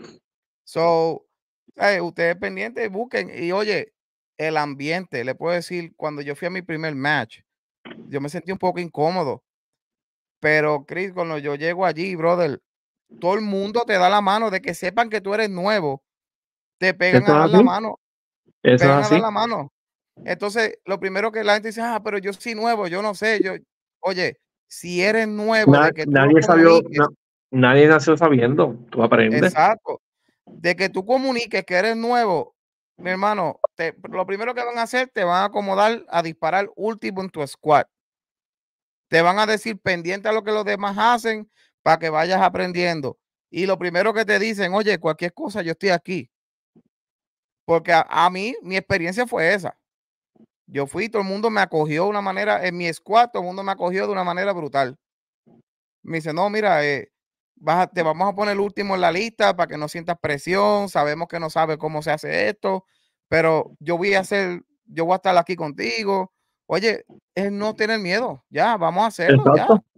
So, ustedes pendientes, busquen. Y oye, el ambiente, le puedo decir, cuando yo fui a mi primer match, yo me sentí un poco incómodo. Pero, Chris, cuando yo llego allí, brother, todo el mundo te da la mano, de que sepan que tú eres nuevo, te pegan Eso a es dar la así. mano, Eso es pegan a dar así. la mano. Entonces, lo primero que la gente dice, pero yo soy nuevo, yo no sé, oye, si eres nuevo, de que tú lo Nadie sabió, comuniques, nadie nació sabiendo. Tú aprendes. exacto, de que tú comuniques que eres nuevo, mi hermano, lo primero que van a hacer, te van a acomodar a disparar último en tu squad. Te van a decir pendiente a lo que los demás hacen para que vayas aprendiendo. Y lo primero que te dicen, oye, cualquier cosa, yo estoy aquí. Porque a mí, mi experiencia fue esa. Yo fui, todo el mundo me acogió de una manera, en mi squad, todo el mundo me acogió de una manera brutal. Me dice, no, mira, te vamos a poner el último en la lista para que no sientas presión. Sabemos que no sabes cómo se hace esto, pero yo voy a estar aquí contigo. Oye, es no tener miedo. Ya, vamos a hacerlo, ya. Exacto.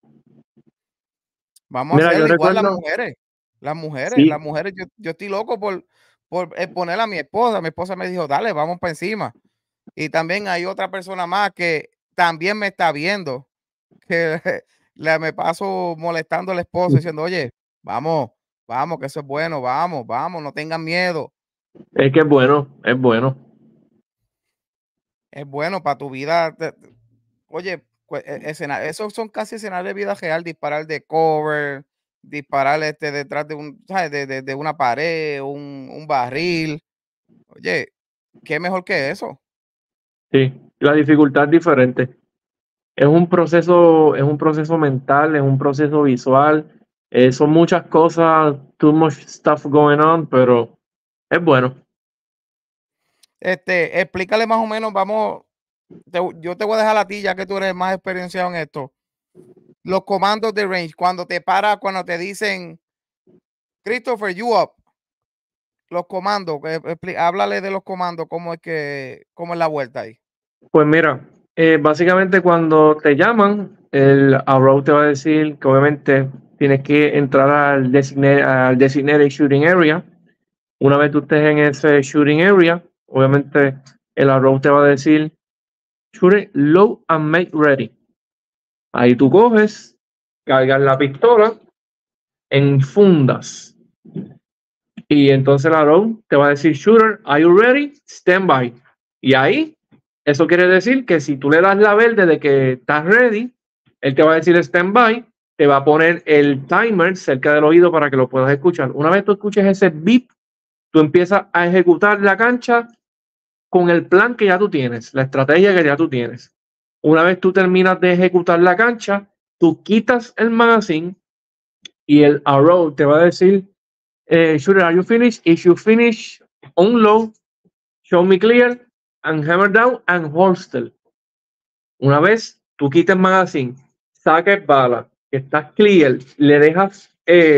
Vamos a Mira, yo hacerlo. Igual las recuerdo, mujeres. Las sí, mujeres, yo estoy loco por poner a mi esposa. Mi esposa me dijo, dale, vamos para encima. Y también hay otra persona más que también me está viendo, que me paso molestando al esposo diciendo, oye, vamos, vamos, que eso es bueno, vamos, vamos, no tengan miedo. es que es bueno, es bueno. Es bueno para tu vida. Oye, esos son casi escenarios de vida real, disparar de cover, disparar detrás de ¿sabes? De una pared, un barril. Oye, ¿qué mejor que eso? Sí, la dificultad es diferente. Es un proceso mental, es un proceso visual, son muchas cosas, too much stuff going on, pero es bueno. Explícale más o menos, yo te voy a dejar a ti, ya que tú eres más experienciado en esto. Los comandos de range, cuando te dicen, Christopher, you up. Los comandos, háblale de los comandos, cómo es la vuelta ahí. Pues mira, básicamente cuando te llaman, el Arrow te va a decir que obviamente tienes que entrar al designated shooting area. Una vez tú estés en ese shooting area, obviamente el Arrow te va a decir shoot it low and make ready. Ahí tú coges, cargas la pistola en fundas. Y entonces el arrow te va a decir, shooter, are you ready? Stand by. Y ahí, eso quiere decir que si tú le das la verde de que estás ready, él te va a decir stand by, te va a poner el timer cerca del oído para que lo puedas escuchar. Una vez tú escuches ese beep, tú empiezas a ejecutar la cancha con el plan que ya tú tienes, la estrategia que ya tú tienes. Una vez tú terminas de ejecutar la cancha, tú quitas el magazine y el arrow te va a decir, shooter, are you finished? If you finish, unload, show me clear, and hammer down, and holster. Una vez tú quites magazine, saques bala, que estás clear, le dejas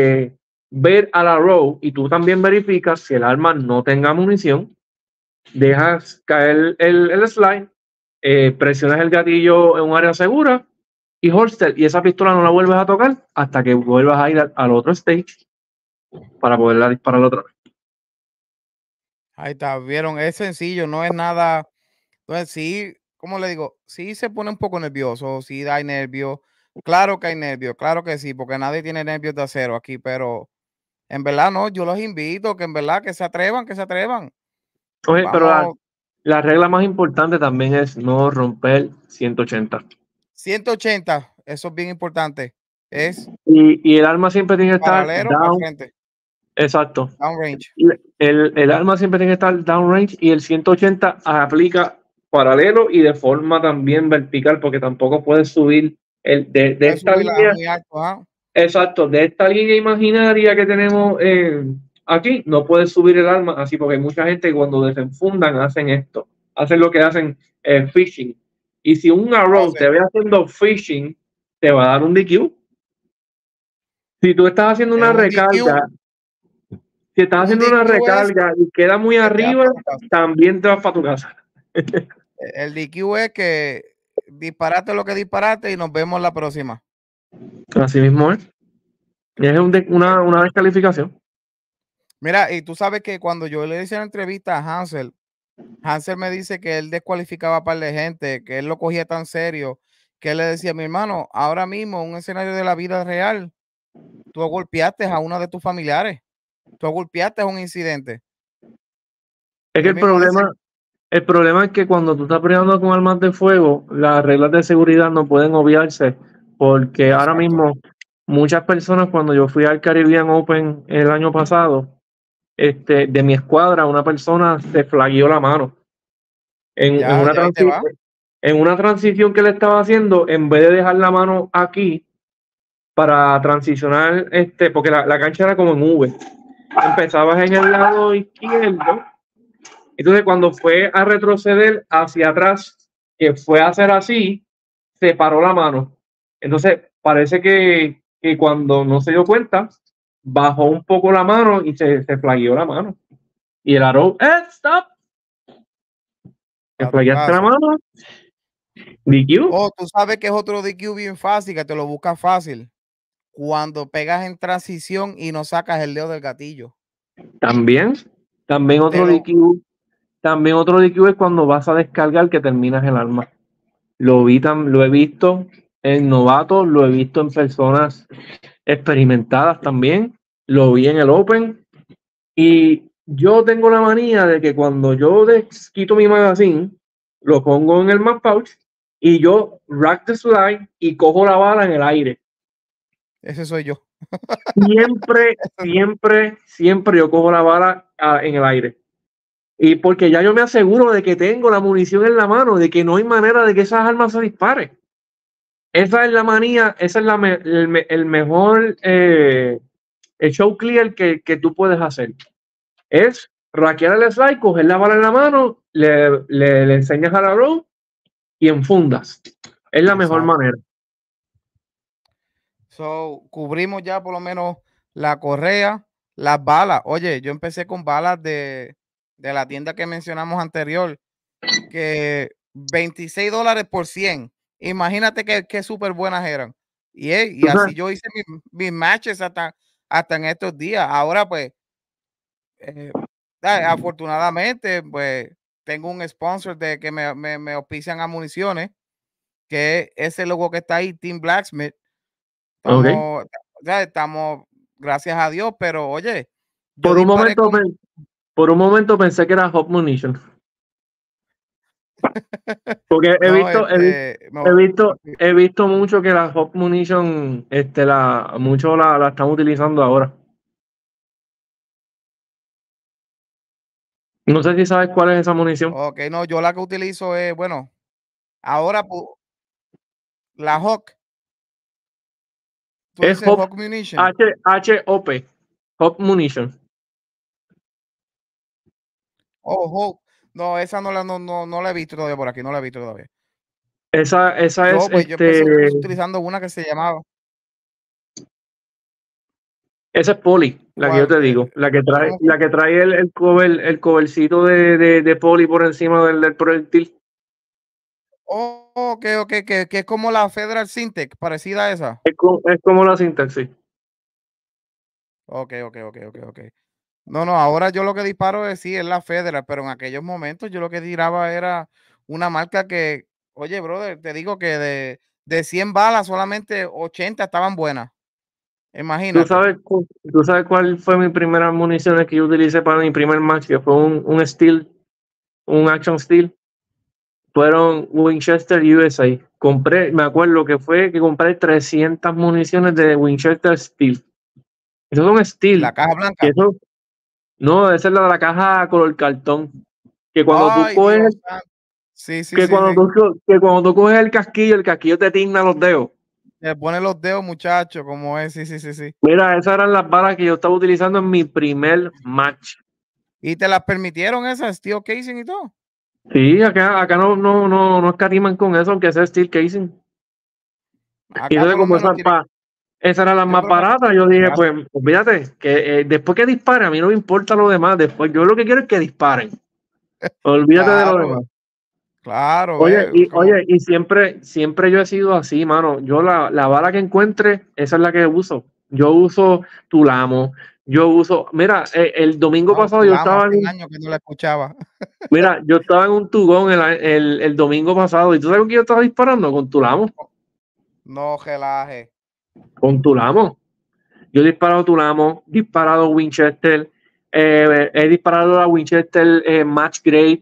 ver a la row y tú también verificas si el arma no tenga munición, dejas caer el slide, presionas el gatillo en un área segura y holster, y esa pistola no la vuelves a tocar hasta que vuelvas a ir al otro stage para poderla disparar otra vez. Ahí está, vieron, es sencillo, no es nada. Entonces, sí, ¿cómo le digo? Sí se pone un poco nervioso, sí da nervios. Claro que hay nervios, claro que sí, porque nadie tiene nervios de acero aquí, pero en verdad no, yo los invito, que en verdad que se atrevan, que se atrevan. Oye, pero Vamos, la regla más importante también es no romper 180. 180, eso es bien importante. Es Y el arma siempre tiene que estar paralelo para el down. frente, Exacto. downrange. El arma siempre tiene que estar downrange y el 180 aplica paralelo y de forma también vertical, porque tampoco puedes subir de Puede esta subirla línea. muy alto, ¿ah? Exacto, de esta línea imaginaria que tenemos aquí, no puedes subir el arma así, porque hay mucha gente que cuando desenfundan hacen esto, hacen lo que hacen phishing. Y si un arrow Entonces, te ve haciendo phishing, te va a dar un DQ. Si tú estás haciendo es una un DQ, recarga, si estás un haciendo una DQ es recarga y queda muy que te vas arriba, para tu casa. también te vas para tu casa. El DQ es que disparate lo que disparate y nos vemos la próxima. Así mismo es. Y es una descalificación. Mira, y tú sabes que cuando yo le hice la entrevista a Hansel, Hansel me dice que él descualificaba a par de gente, que él lo cogía tan serio, que él le decía, mi hermano, ahora mismo, un escenario de la vida real, tú golpeaste a uno de tus familiares, tú golpeaste a un incidente. Es Y que él mismo dice, el problema es que cuando tú estás peleando con armas de fuego, las reglas de seguridad no pueden obviarse, porque ahora exacto, mismo muchas personas, cuando yo fui al Caribbean Open el año pasado, de mi escuadra, una persona se flagueó la mano ya, ya ahí te va. en una transición que le estaba haciendo, en vez de dejar la mano aquí para transicionar, porque la cancha era como en V. Empezabas en el lado izquierdo. Entonces, cuando fue a retroceder hacia atrás, que fue a hacer así, se paró la mano. Entonces, parece que cuando no se dio cuenta, bajó un poco la mano y se flagueó la mano. Y el arrow, stop, te A tu flagueaste la casa. mano, DQ. Oh, tú sabes que es otro DQ bien fácil, que te lo buscas fácil. Cuando pegas en transición y no sacas el dedo del gatillo. También, también Te otro lo, DQ, también otro DQ es cuando vas a descargar que terminas el arma. Lo he visto en novatos, lo he visto en personas experimentadas también, lo vi en el Open y yo tengo la manía de que cuando yo quito mi magazine, lo pongo en el mag pouch y yo rack the slide y cojo la bala en el aire. ese soy yo. Siempre, siempre, siempre yo cojo la bala en el aire. Y porque ya yo me aseguro de que tengo la munición en la mano, de que no hay manera de que esas armas se disparen. Esa es la manía, esa es el mejor el show clear que tú puedes hacer. Es rackear el slide, coger la bala en la mano, le enseñas a la row y enfundas. Es la mejor Exacto. manera. So, cubrimos ya por lo menos la correa, las balas. Oye, yo empecé con balas de la tienda que mencionamos anterior, que $26 por 100. Imagínate qué súper buenas eran. Y Tú sabes, así yo hice mis matches hasta en estos días. Ahora, pues, afortunadamente, pues, tengo un sponsor de que me auspician a municiones, que es ese logo que está ahí, Team Blacksmith. Ok. Estamos, gracias a Dios, pero oye, yo Por un disparé momento, con por un momento pensé que era Hot Munition. Porque no, no, he visto mucho que la Hot Munition, mucho la están utilizando ahora. No sé si sabes cuál es esa munición. okey, no, yo la que utilizo es, bueno, ahora la Hawk, tú Es dices Hop, Hawk Munition. HOP, Hop Munition. Oh, Hawk. No, esa no la he visto todavía por aquí, no la he visto todavía. Esa es Yo empecé utilizando una que se llamaba, esa es Poli, la que yo ¿cuál? te digo, ¿Cómo fue? la que trae el covercito de Poli por encima del proyectil. Oh, okey, que es como la Federal Syntec, parecida a esa. Es como la sintaxis. Okey. No, ahora yo lo que disparo es sí, es la Federal, pero en aquellos momentos yo lo que tiraba era una marca que, oye, brother, te digo que de 100 balas solamente 80 estaban buenas, imagínate. Tú sabes cuál fue mi primera munición que yo utilicé para mi primer match? Que fue un Steel, un Action Steel. Fueron Winchester USA. Me acuerdo que fue que compré 300 municiones de Winchester Steel. Esos son La Steel. caja Que blanca. eso, no, esa es la de la caja color cartón. Que cuando tú Ay, coges, Dios santo. Sí. que cuando tú coges el casquillo te tigna los dedos. Le pone los dedos, muchacho, como es, sí. Mira, esas eran las balas que yo estaba utilizando en mi primer match. ¿Y te las permitieron esas, steel casing y todo? Sí, acá no escatiman con eso, aunque sea steel casing. Y Acá entonces, por lo como menos tiene, esas eran las yo más por lo menos, baratas, yo dije, gracias. pues, fíjate, que después que disparen, a mí no me importa lo demás. Después, yo lo que quiero es que disparen. Olvídate de lo Claro, demás. claro, como, Y siempre yo he sido así, mano. Yo la bala que encuentre, esa es la que uso. Yo uso Tulamo, mira, el domingo wow, pasado tu lama, hace años que no la escuchaba. yo estaba en un Tugón el domingo pasado, y tú sabes con qué yo estaba disparando con Tulamo, No relaje. con Tulamo. Yo he disparado Tulamo, disparado Winchester, he disparado la Winchester Match Grade,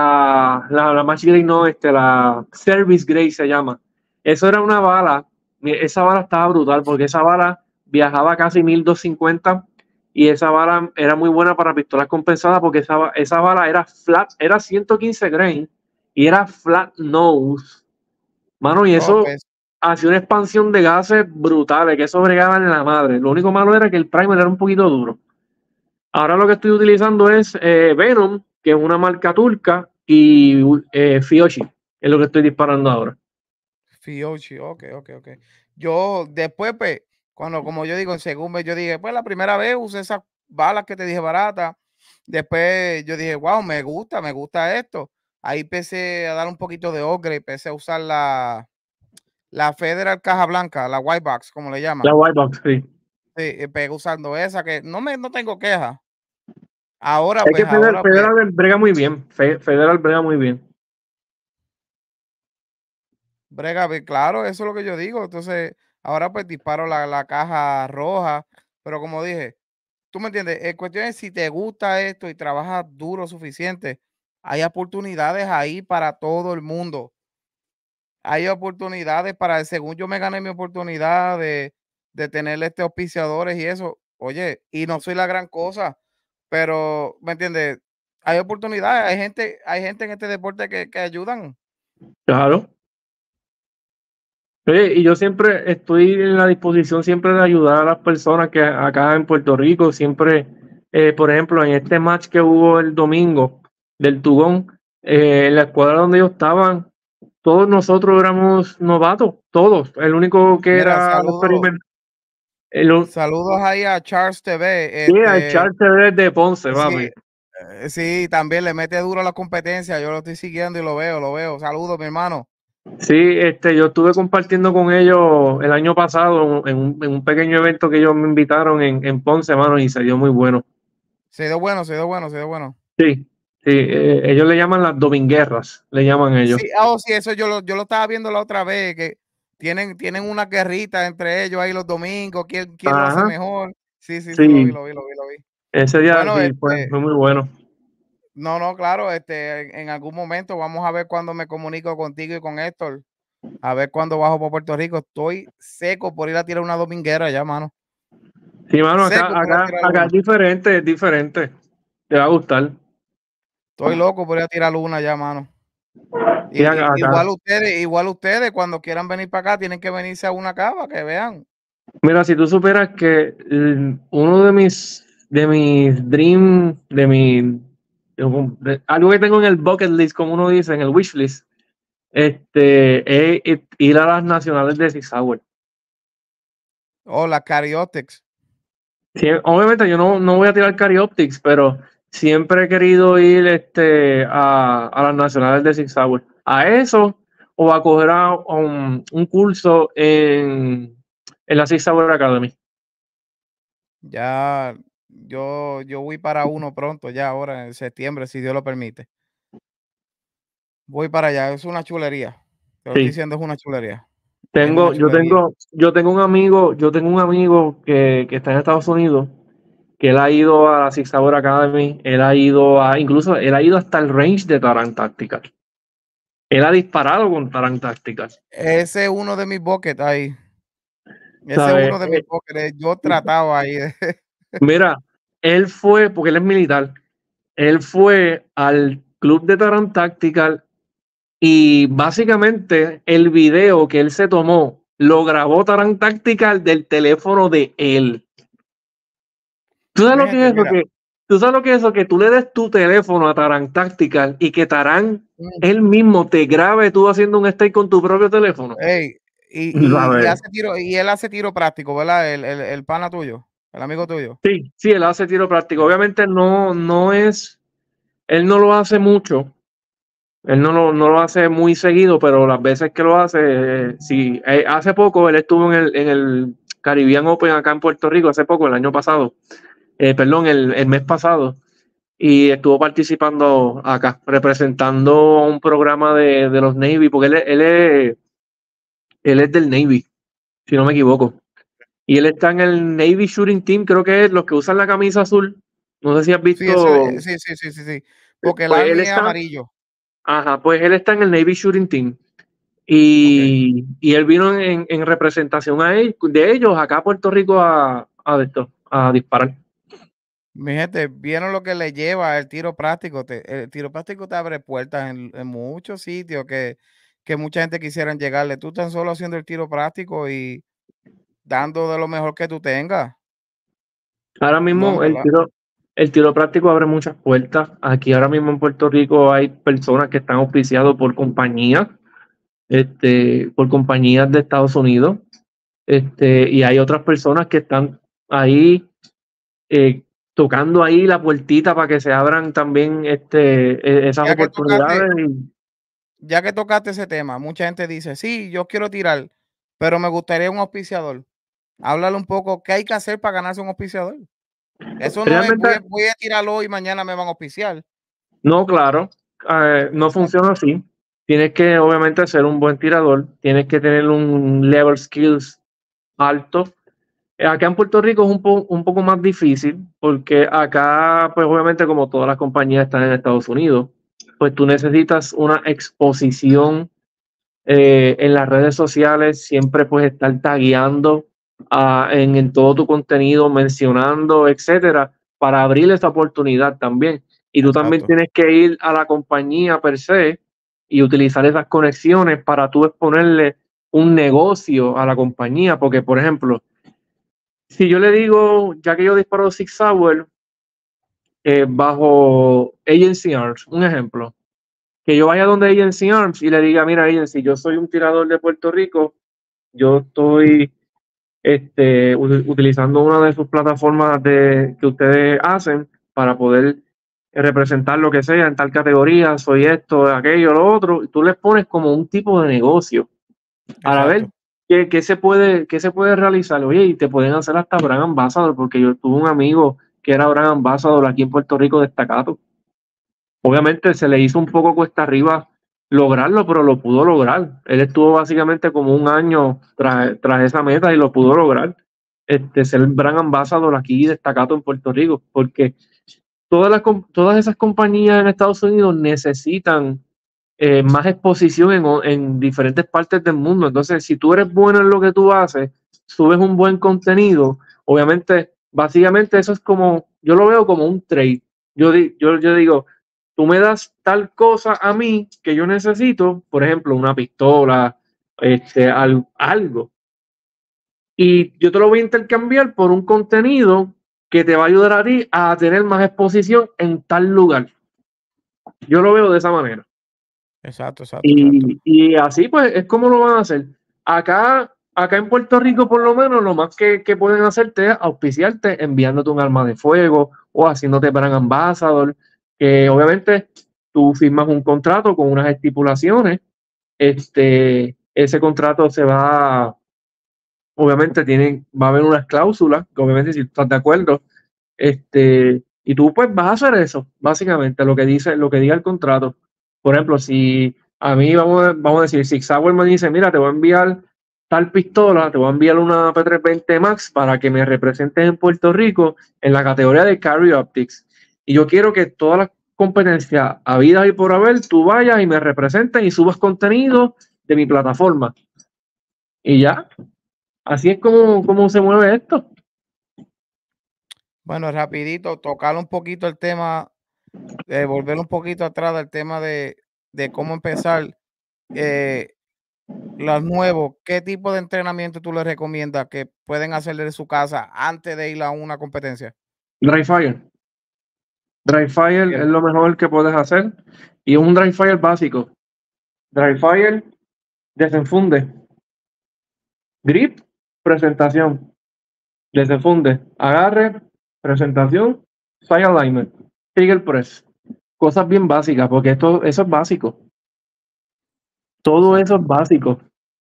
la Match Grade no, la Service Grade se llama. Eso era una bala, esa bala estaba brutal porque esa bala viajaba casi 1250 y esa bala era muy buena para pistolas compensadas porque esa bala era flat, era 115 grain y era flat nose. Mano, y Oh, eso pues, hacía una expansión de gases brutales, que eso bregaba en la madre. Lo único malo era que el primer era un poquito duro. Ahora lo que estoy utilizando es Venom, que es una marca turca, y Fiocchi, es lo que estoy disparando ahora. Fiochi, ok. Yo después, pues, cuando, como yo digo, en segundo, yo dije, pues la primera vez usé esas balas que te dije barata. Después yo dije, wow, me gusta esto. Ahí empecé a dar un poquito de ogre, empecé a usar la Federal Caja Blanca, la White Box, como le La llaman. White Box, sí. Sí, pegué usando esa, que no tengo queja. Ahora, Es pues, que Federal brega muy bien. Federal brega muy bien. brega, claro, eso es lo que yo digo. Entonces, ahora pues disparo la caja roja, pero como dije, tú me entiendes, en cuestión es si te gusta esto y trabajas duro suficiente, hay oportunidades ahí para todo el mundo. Hay oportunidades para, según yo me gané mi oportunidad de tener auspiciadores y eso, oye, y no soy la gran cosa, pero, ¿me entiendes? Hay oportunidades, hay gente en este deporte que ayudan. Claro. Oye, y yo siempre estoy en la disposición siempre de ayudar a las personas que acá en Puerto Rico, siempre, por ejemplo, en este match que hubo el domingo del Tugón, en la escuadra donde ellos estaban, todos nosotros éramos novatos, todos. El único que Mira, era experimental, el, saludos ahí a Charles TV, sí, el Charter de Ponce, sí, papi. sí, también le mete duro a la competencia, yo lo estoy siguiendo y lo veo. Saludos, mi hermano. Sí, yo estuve compartiendo con ellos el año pasado en un pequeño evento que ellos me invitaron en Ponce, mano, y se dio muy bueno. Se dio bueno. Sí. Sí, ellos le llaman las dominguerras, le llaman ellos. Sí, sí, eso yo lo estaba viendo la otra vez, que tienen una guerrita entre ellos ahí los domingos, quién lo hace Ajá, mejor. Sí, sí, sí, lo vi, sí, lo vi, lo vi, lo vi. ese día Bueno, sí fue muy bueno. no, no, claro, en algún momento vamos a ver cuando me comunico contigo y con Héctor, a ver cuándo bajo por Puerto Rico. Estoy seco por ir a tirar una dominguera ya, mano. Sí, mano, Seco por ir a tirar acá una. es diferente. Te va a gustar. Estoy loco por ir a tirar una ya, mano. Sí, acá. Igual ustedes, cuando quieran venir para acá, tienen que venirse a una cava, que vean. Mira, si tú supieras que uno de mis dream, algo que tengo en el bucket list, como uno dice, en el wish list, es ir a las nacionales de Six Hour. Oh, las Cariotex. Sí, obviamente yo no voy a tirar Carioptics, pero siempre he querido ir a las nacionales de Six Hour. A eso o a coger un curso en la Six Hour Academy. Ya, yo voy para uno pronto, ya ahora en septiembre, si Dios lo permite. Voy para allá, es una chulería. Te lo estoy Sí. diciendo, es una chulería. Es una chulería. Yo tengo un amigo que está en Estados Unidos, que él ha ido a la Six Hour Academy, incluso él ha ido hasta el range de Taran Tactical. Él ha disparado con Taran Tactical. Ese es uno de mis buckets ahí. Ese es ¿Sabes? uno de mis buckets. Yo trataba ahí. Mira, él fue, porque él es militar, él fue al club de Taran Tactical y básicamente el video que él se tomó lo grabó Taran Tactical del teléfono de él. ¿Tú sabes Mi lo que gente, es eso? mira. ¿Tú sabes lo que es eso? Que tú le des tu teléfono a Taran Tactical y que Taran mm, él mismo te grabe tú haciendo un stake con tu propio teléfono. Ey, ¿Sabes? y él hace tiro práctico, ¿verdad? El pana tuyo, el amigo tuyo. Sí, sí, él hace tiro práctico. Obviamente él no lo hace mucho. Él no lo hace muy seguido, pero las veces que lo hace, sí. Hace poco él estuvo en el Caribbean Open acá en Puerto Rico, hace poco, el año pasado, perdón, el mes pasado, y estuvo participando acá, representando a un programa de los Navy, porque él es del Navy, si no me equivoco. Y él está en el Navy Shooting Team, creo que es los que usan la camisa azul. No sé si has Sí, ese, visto, sí, sí, sí, sí, sí. Porque el pues él Army es está, amarillo. ajá, pues él está en el Navy Shooting Team. Ok. Y él vino en representación de ellos acá a Puerto Rico a disparar. Mi gente, ¿vieron lo que le lleva el tiro práctico? El tiro práctico te abre puertas en muchos sitios que mucha gente quisiera llegarle. Tú tan solo haciendo el tiro práctico y dando de lo mejor que tú tengas. Ahora No, en mismo verdad. el tiro práctico abre muchas puertas. Aquí ahora mismo en Puerto Rico hay personas que están auspiciados por compañías de Estados Unidos, y hay otras personas que están ahí eh, tocando ahí la puertita para que se abran también esas Ya que tocaste, oportunidades. Y ya que tocaste ese tema, mucha gente dice, sí, yo quiero tirar, pero me gustaría un auspiciador. Háblale un poco, ¿qué hay que hacer para ganarse un auspiciador? Eso no es, realmente voy a tirarlo hoy y mañana me van a auspiciar. no, claro, no Exacto. funciona así. Tienes que, obviamente, ser un buen tirador, tienes que tener un level skills alto. Acá en Puerto Rico es un poco más difícil, porque acá, pues obviamente, como todas las compañías están en Estados Unidos, pues tú necesitas una exposición en las redes sociales, siempre pues estar tagueando en todo tu contenido, mencionando, etcétera, para abrir esa oportunidad también. Y tú también Exacto. tienes que ir a la compañía per se y utilizar esas conexiones para tú exponerle un negocio a la compañía, porque por ejemplo, si yo le digo, ya que yo disparo Six Hour bajo Agency Arms, un ejemplo, que yo vaya donde Agency Arms y le diga, mira, Agency, yo soy un tirador de Puerto Rico, yo estoy utilizando una de sus plataformas que ustedes hacen para poder representar lo que sea en tal categoría, soy esto, aquello, lo otro, y tú les pones como un tipo de negocio para ver Exacto. qué se puede realizar. Oye, y te pueden hacer hasta Brand Ambassador, porque yo tuve un amigo que era Brand Ambassador aquí en Puerto Rico destacado. Obviamente se le hizo un poco cuesta arriba lograrlo, pero lo pudo lograr. Él estuvo básicamente como un año tras esa meta y lo pudo lograr. Ser el brand ambassador aquí destacado en Puerto Rico, porque todas esas compañías en Estados Unidos necesitan más exposición en diferentes partes del mundo. Entonces, si tú eres bueno en lo que tú haces, subes un buen contenido, obviamente, básicamente eso es como, yo lo veo como un trade. Yo digo, tú me das tal cosa a mí que yo necesito, por ejemplo, una pistola, algo, y yo te lo voy a intercambiar por un contenido que te va a ayudar a ti a tener más exposición en tal lugar. Yo lo veo de esa manera. Exacto, exacto, exacto. Y así pues es como lo van a hacer. Acá en Puerto Rico, por lo menos, lo más que pueden hacerte es auspiciarte enviándote un arma de fuego o haciéndote brand ambassador, que obviamente tú firmas un contrato con unas estipulaciones. Ese contrato obviamente va a haber unas cláusulas, que obviamente si tú estás de acuerdo, y tú pues vas a hacer eso, básicamente, lo que diga el contrato. Por ejemplo, si a mí vamos a decir, si Sauer me dice, mira, te voy a enviar tal pistola, te voy a enviar una P320 Max para que me representes en Puerto Rico en la categoría de Carry Optics. Y yo quiero que todas las competencias habidas y por haber, tú vayas y me representes y subas contenido de mi plataforma. Y ya, así es como se mueve esto. Bueno, rapidito, tocar un poquito el tema, volver un poquito atrás del tema de cómo empezar. eh, Los nuevos, ¿qué tipo de entrenamiento tú les recomiendas que pueden hacer desde su casa antes de ir a una competencia? Dry Fire. Dry Fire es Bien. lo mejor que puedes hacer y es un Dry Fire básico. Dry Fire, desenfunde, grip, presentación, desenfunde, agarre, presentación, side alignment, trigger press. Cosas bien básicas, porque eso es básico. Todo eso Exacto. es básico.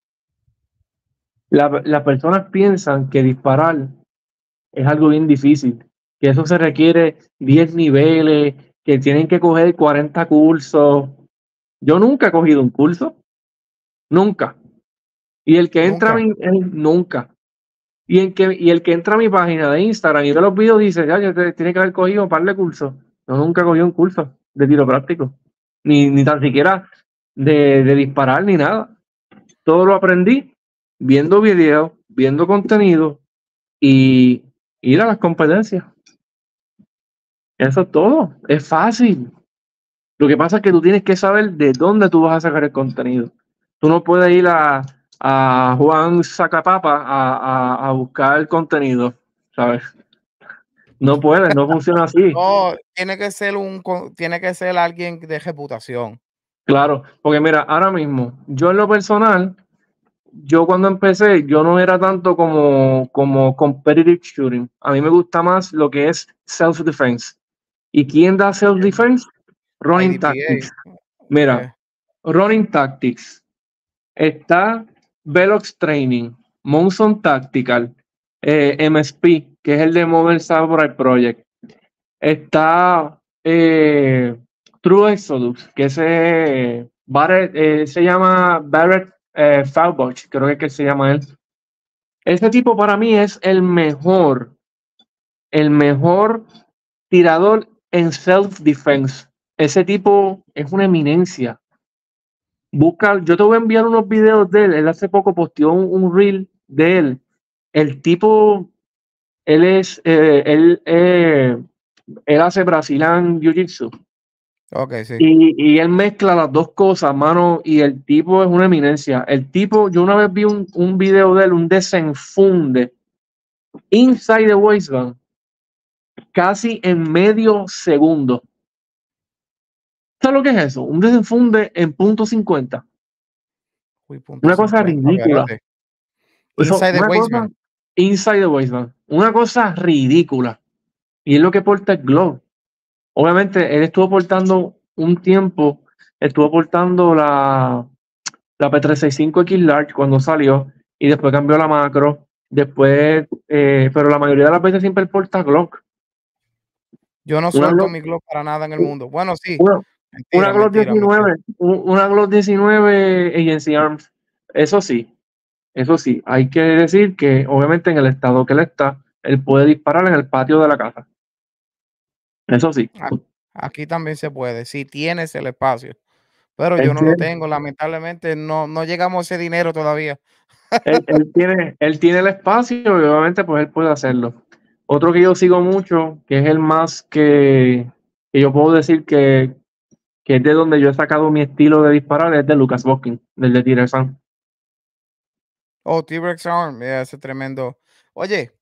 Las personas piensan que disparar es algo bien difícil, que eso se requiere 10 niveles, que tienen que coger 40 cursos. Yo nunca he cogido un curso, nunca. Y el que entra a Nunca. mi, nunca. Y el que entra a mi página de Instagram y ve los videos dice, ya tiene que haber cogido un par de cursos. Yo nunca he cogido un curso de tiro práctico, ni tan siquiera de disparar ni nada. Todo lo aprendí viendo videos, viendo contenido y ir a las competencias. Eso es todo. Es fácil. Lo que pasa es que tú tienes que saber de dónde tú vas a sacar el contenido. Tú no puedes ir a Juan Sacapapa a buscar el contenido, ¿sabes? No puedes, no funciona así. No, tiene que ser alguien de reputación. Claro, porque mira, ahora mismo, yo en lo personal, yo cuando empecé, yo no era tanto como competitive shooting. A mí me gusta más lo que es self-defense. ¿Y quién da self-defense? Running Tactics. IDPA, Mira, okey. Running Tactics. Está Velox Training, Monson Tactical, MSP, que es el de Mobile Samurai Project. Está True Exodus, que se llama Barrett Falboch, creo que se llama él. Ese tipo para mí es el mejor tirador en self-defense. Ese tipo es una eminencia. Yo te voy a enviar unos videos de él. Él hace poco posteó un reel de él. El tipo, él hace Brazilian Jiu-Jitsu. Okey, sí. Y él mezcla las dos cosas, mano, y el tipo es una eminencia. El tipo, yo una vez vi un video de él, un desenfunde, inside the waistband, casi en medio segundo. ¿Sabes lo que es eso? Un desenfunde en .50. Uy, punto Una cosa 50, ridícula. espérate. Eso, Inside the una cosa waistband. inside the waistband. Una cosa ridícula. Y es lo que porta el Globe. Obviamente, él estuvo portando un tiempo, estuvo portando la P365X Large cuando salió y después cambió la macro. Después, pero la mayoría de las veces siempre porta Glock. Yo no Una suelto Glock, mi Glock para nada en el mundo. Bueno, sí, una, Mentira, mentira, mentira. Una Glock 19 Agency Arms. Eso sí, hay que decir que obviamente en el estado que él está, él puede disparar en el patio de la casa. Eso sí. A- Aquí también se puede, si tienes el espacio, pero yo Él no lo tiene, tengo, lamentablemente no llegamos a ese dinero todavía. él tiene el espacio y obviamente pues él puede hacerlo. Otro que yo sigo mucho, que es el más que yo puedo decir que es de donde yo he sacado mi estilo de disparar, es de Lucas Boskin, del de Tiresan. Oh, T-Rex Arm, ese tremendo. Oye,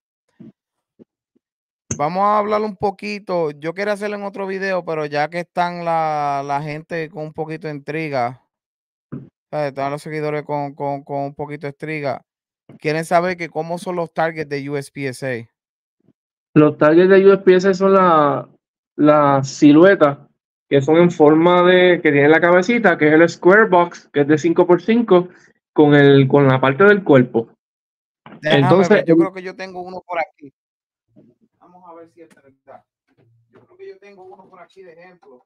vamos a hablar un poquito. Yo quería hacerlo en otro video, pero ya que están la gente con un poquito de intriga, están los seguidores con un poquito de intriga, quieren saber que cómo son los targets de USPSA. Los targets de USPS son la silueta que son en forma que tiene la cabecita, que es el square box, que es de 5x5 con la parte del cuerpo. Déjame Entonces, ver, yo creo que yo tengo uno por aquí. Vamos a ver si es verdad. Yo creo que yo tengo uno por aquí de ejemplo.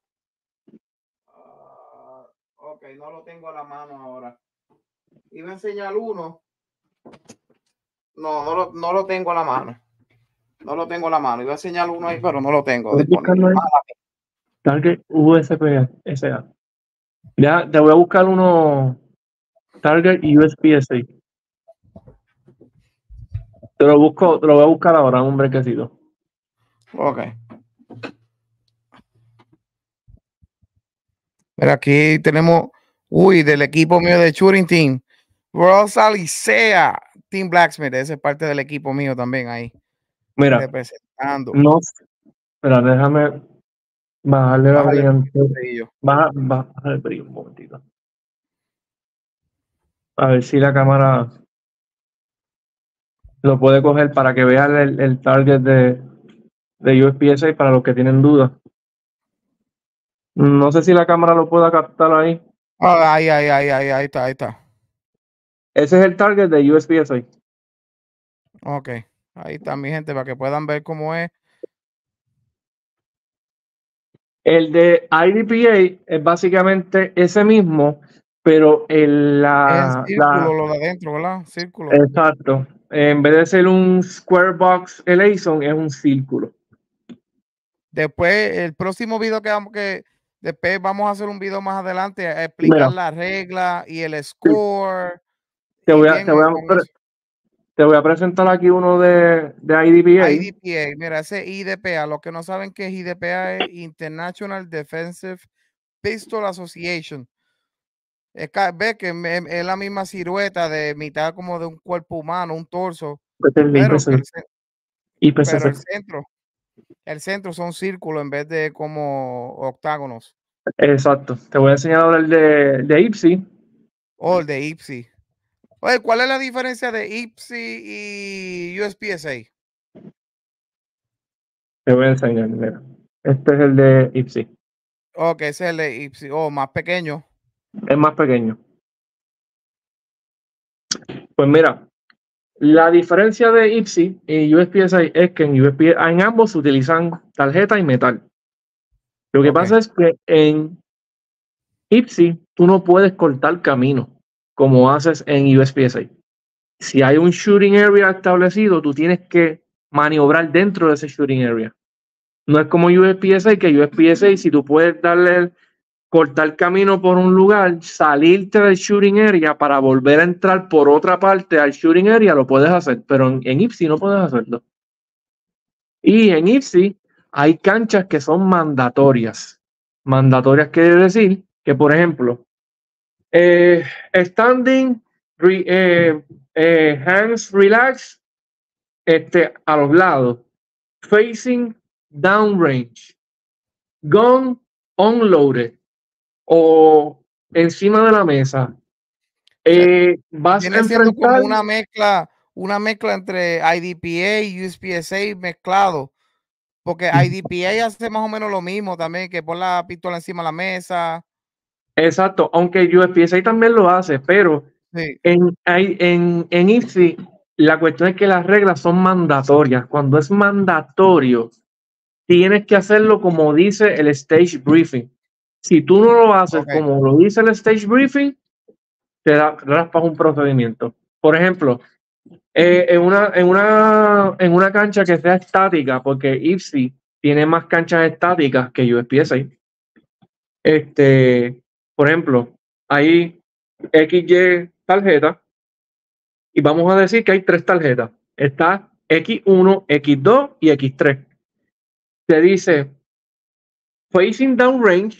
Ok, no lo tengo a la mano ahora. Iba a enseñar uno. No lo tengo a la mano. No lo tengo a la mano. Iba a enseñar uno ahí, pero no lo tengo ¿puedes disponible. buscarlo ahí? Target USPSA. Ya, te voy a buscar uno Target USPSA. Te lo voy a buscar ahora, un brequecito. Ok. Mira, aquí tenemos, del equipo mío de Shooting Team. Rosa Licea, Team Blacksmith. Ese es parte del equipo mío también ahí. Mira, Representando. no, espera, déjame bajarle la Bájale brillante. un brillo. Baja el brillo un momentito. A ver si la cámara lo puede coger para que vean el target de USPSA para los que tienen dudas. No sé si la cámara lo pueda captar ahí. Ahí está, ahí está. Ese es el target de USPSA. Ok. Ahí está, mi gente, para que puedan ver cómo es. El de IDPA es básicamente ese mismo, pero Es círculo lo de adentro, ¿verdad? Círculo. exacto. En vez de ser un square box, el ASON es un círculo. Después, el próximo video después vamos a hacer un video más adelante a explicar Mira, la regla y el sí, score te y voy a, bien te voy a, con pre- eso. te voy a presentar aquí uno de IDPA. IDPA, mira, ese IDPA, los que no saben qué es IDPA es International Defensive Pistol Association. Ve que es la misma silueta de mitad como de un cuerpo humano, un torso, Este es el pero que IPCC. el centro son círculos en vez de como octágonos. Exacto. Te voy a enseñar ahora el de IPSI. O el de IPSI. Oye, ¿cuál es la diferencia de IPSI y USPSA? Te voy a enseñar, mira. Este es el de IPSI. Ok, ese es el de IPSI. Más pequeño. Es más pequeño. Pues mira, la diferencia de IPSI y USPSA es que en ambos se utilizan tarjeta y metal. Lo que Ok. pasa es que en IPSI tú no puedes cortar camino como haces en USPSA. Si hay un shooting area establecido, tú tienes que maniobrar dentro de ese shooting area. No es como USPSA, que USPSA, si tú puedes cortar camino por un lugar, salirte del shooting area para volver a entrar por otra parte al shooting area, lo puedes hacer, pero en IPSI no puedes hacerlo. Y en IPSI hay canchas que son mandatorias. Mandatorias quiere decir que, por ejemplo, standing, hands relax, a los lados, facing downrange, gun unloaded o encima de la mesa. O sea, Vas a viene siendo como enfrentar, una mezcla entre IDPA y USPSA mezclado. Porque IDPA hace más o menos lo mismo también, que pon la pistola encima de la mesa. exacto, aunque USPSA también lo hace, pero Sí. en IPSI la cuestión es que las reglas son mandatorias. Cuando es mandatorio, tienes que hacerlo como dice el stage briefing. Si tú no lo haces Ok, como lo dice el stage briefing, raspas un procedimiento. Por ejemplo, en una cancha que sea estática, porque IPSI tiene más canchas estáticas que USPSA. Por ejemplo, hay XY tarjetas y vamos a decir que hay 3 tarjetas. Está X1, X2 y X3. Te dice facing down range,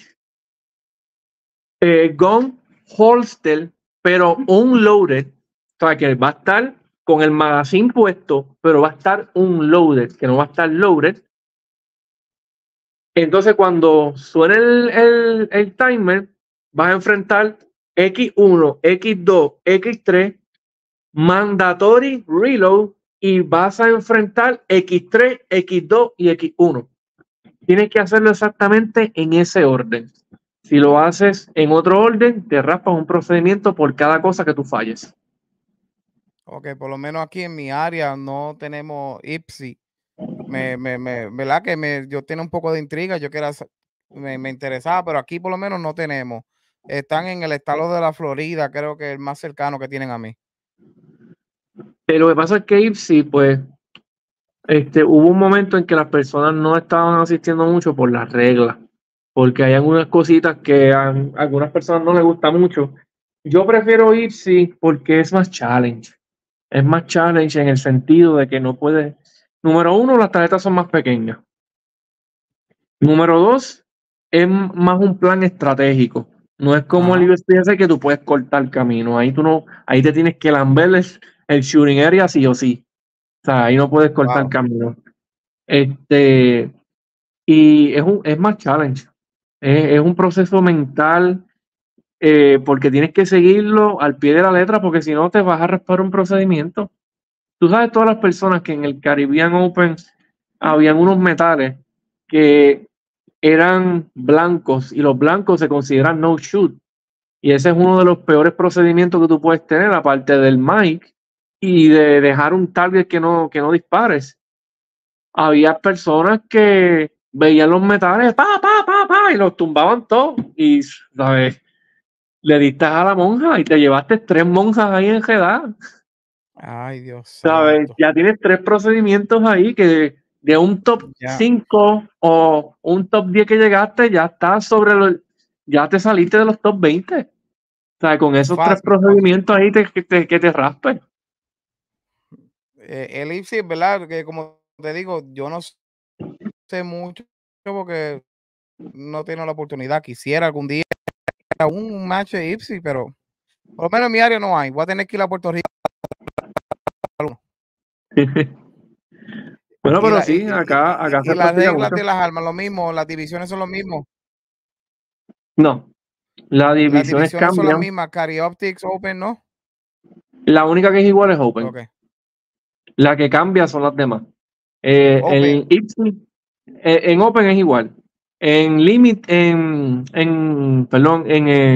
gun holster, pero unloaded, o sea que va a estar con el magazine puesto, pero va a estar unloaded, que no va a estar loaded. Entonces, cuando suene el timer, vas a enfrentar X1, X2, X3, mandatory reload, y vas a enfrentar X3, X2 y X1. Tienes que hacerlo exactamente en ese orden. Si lo haces en otro orden, te raspas un procedimiento por cada cosa que tú falles. ok, por lo menos aquí en mi área no tenemos IPSI. ¿Verdad? Yo tenía un poco de intriga, me interesaba, pero aquí por lo menos no tenemos. Están en el estado de la Florida, creo que es el más cercano que tienen a mí. Lo que pasa es que IPSI, pues, hubo un momento en que las personas no estaban asistiendo mucho por las reglas, porque hay algunas cositas que a algunas personas no les gusta mucho. Yo prefiero IPSI porque es más challenge. Es más challenge en el sentido de que no puedes. Número uno, las tarjetas son más pequeñas. Número dos, es más un plan estratégico. No es como el Ajá. USPS que tú puedes cortar camino. Ahí tú no, ahí te tienes que lamber el shooting area sí o sí. O sea, ahí no puedes cortar Wow. camino. Y es más challenge. Es un proceso mental, porque tienes que seguirlo al pie de la letra, porque si no te vas a raspar un procedimiento. Tú sabes, todas las personas que en el Caribbean Open habían unos metales que eran blancos y los blancos se consideran no shoot. Y ese es uno de los peores procedimientos que tú puedes tener, aparte del mic y de dejar un target que no dispares. Había personas que veían los metales, y los tumbaban todos. Y, ¿sabes? Le diste a la monja y te llevaste 3 monjas ahí enredadas. Ay, Dios ¿Sabes? santo. Ya tienes 3 procedimientos ahí que de un top Ya. 5 o un top 10 que llegaste, ya estás ya te saliste de los top 20. O sea, con esos tres Fácil, fácil. procedimientos ahí que te raspes. El IPSI, ¿verdad? Que como te digo, yo no sé mucho porque no tengo la oportunidad. Quisiera algún día un match de IPSI, pero por lo menos en mi área no hay. Voy a tener que ir a Puerto Rico. Bueno, Y, pero la, y, sí, acá y se las practica reglas mucho. de las armas, lo mismo, las divisiones son lo mismo. No, las Las divisiones divisiones son las cambian. mismas. Cari Optics, Open, ¿no? La única que es igual es Open. Ok. La que cambia son las demás. Open. El IPSI, en Open es igual. En Limit, perdón,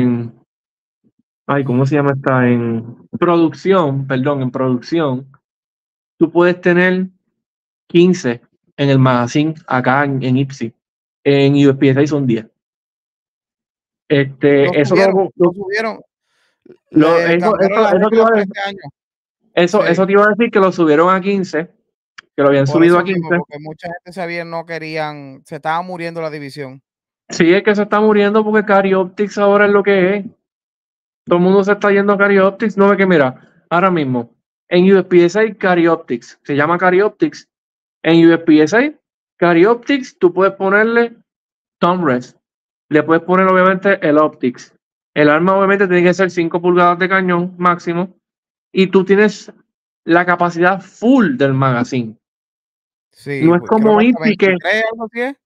ay, ¿cómo se llama esta? En producción, perdón, en producción, tú puedes tener 15 en el magazine acá en IPSI. En USPSA son 10. Lo Eso subieron, lo subieron. eso, Cambiaron las te iba reglas a para decir, este año. eso Sí, te iba a decir que lo subieron a 15, que lo habían por subido a eso mismo, 15. porque mucha gente sabía no querían, se estaba muriendo la división. Sí, es que se está muriendo porque Cari Optics ahora es lo que es. Todo el mundo se está yendo a Cari Optics. No ve que mira, ahora mismo en USPSA hay Cari Optics. Se llama Cari Optics. En USPSA, Cari Optics, tú puedes ponerle Tom Rest. Le puedes poner obviamente el Optics. El arma obviamente tiene que ser 5 pulgadas de cañón máximo. Y tú tienes la capacidad full del magazine. Sí, No es pues, creo como que hasta IPSI que 23, algo así es.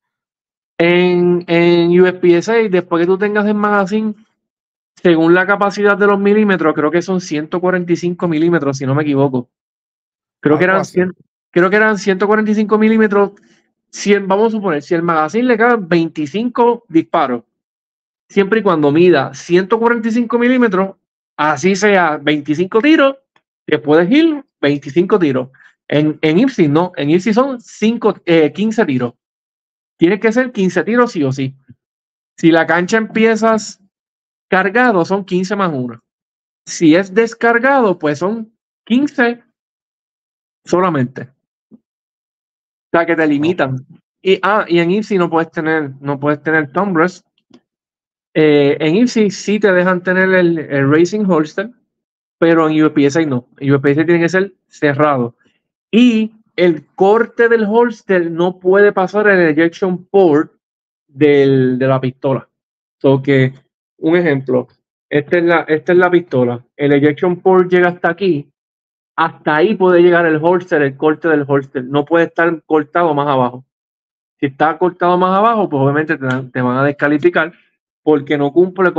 en USPSA, después que tú tengas el magazine, según la capacidad de los milímetros, creo que son 145 milímetros, si no me equivoco. Creo que Algo eran así. 100, creo que eran 145 milímetros. Vamos a suponer, si el magazine le caben 25 disparos, siempre y cuando mida 145 milímetros, así sea 25 tiros, te puedes ir 25 tiros. En IPSI no, en IPSI son 15 tiros. Tiene que ser 15 tiros sí o sí. Si la cancha empiezas cargado, son 15 más 1. Si es descargado, pues son 15 solamente. O sea, que te No. limitan. Y en IPSI no puedes tener tumblers. En IPSI sí te dejan tener el Racing Holster, pero en USPSA no. En USPSA tiene que ser cerrado. Y el corte del holster no puede pasar el ejection port de la pistola. So que, un ejemplo, esta es la pistola. El ejection port llega hasta aquí. Hasta ahí puede llegar el holster, el corte del holster. No puede estar cortado más abajo. Si está cortado más abajo, pues obviamente te van a descalificar porque no cumple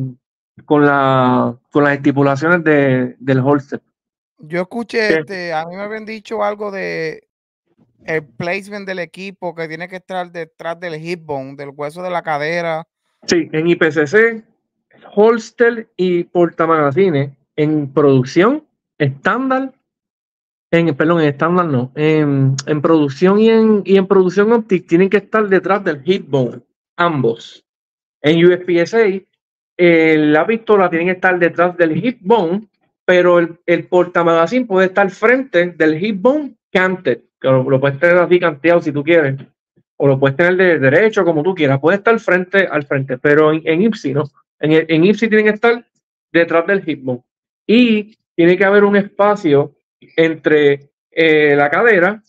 con las estipulaciones del holster. Yo escuché, ¿Qué? a mí me habían dicho algo de el placement del equipo que tiene que estar detrás del hip bone, del hueso de la cadera. Sí, en IPCC, holster y portamagazines en producción estándar, perdón, en estándar no, en producción y en producción óptica tienen que estar detrás del hip bone, ambos. En USPSA, la pistola tiene que estar detrás del hip bone, pero el portamagazine puede estar frente del hip bone canted, que lo puedes tener así canteado si tú quieres, o lo puedes tener de derecho como tú quieras, puede estar al frente, pero en IPSI no. En IPSI tiene que estar detrás del hip bone. Y tiene que haber un espacio entre la cadera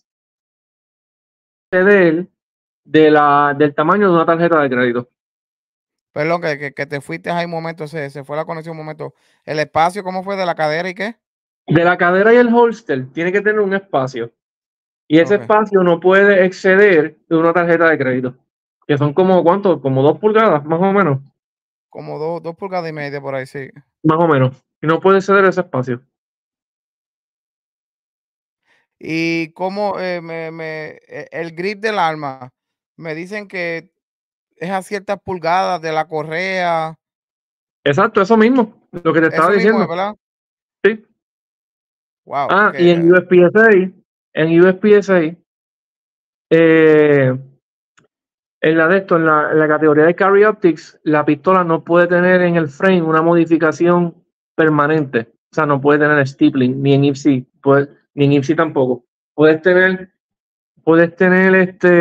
del tamaño de una tarjeta de crédito. Perdón, que te fuiste ahí un momento, se fue la conexión un momento. ¿El espacio cómo fue de la cadera y qué? De la cadera y el holster tiene que tener un espacio. Y ese Ok, espacio no puede exceder de una tarjeta de crédito. Que son como, ¿cuánto? Como 2 pulgadas, más o menos. como 2,5 pulgadas por ahí, sí. Más o menos. Y no puede exceder ese espacio. Y cómo el grip del arma, me dicen que es a ciertas pulgadas de la correa. Exacto, eso mismo. Lo que te estaba Eso mismo es, diciendo. ¿verdad? Sí. Wow, Ah, y que en USPSA, eh, en la categoría de Carry Optics, la pistola no puede tener en el frame una modificación permanente. O sea, no puede tener stippling, ni en IPSI, ni en IPSI tampoco. Puedes tener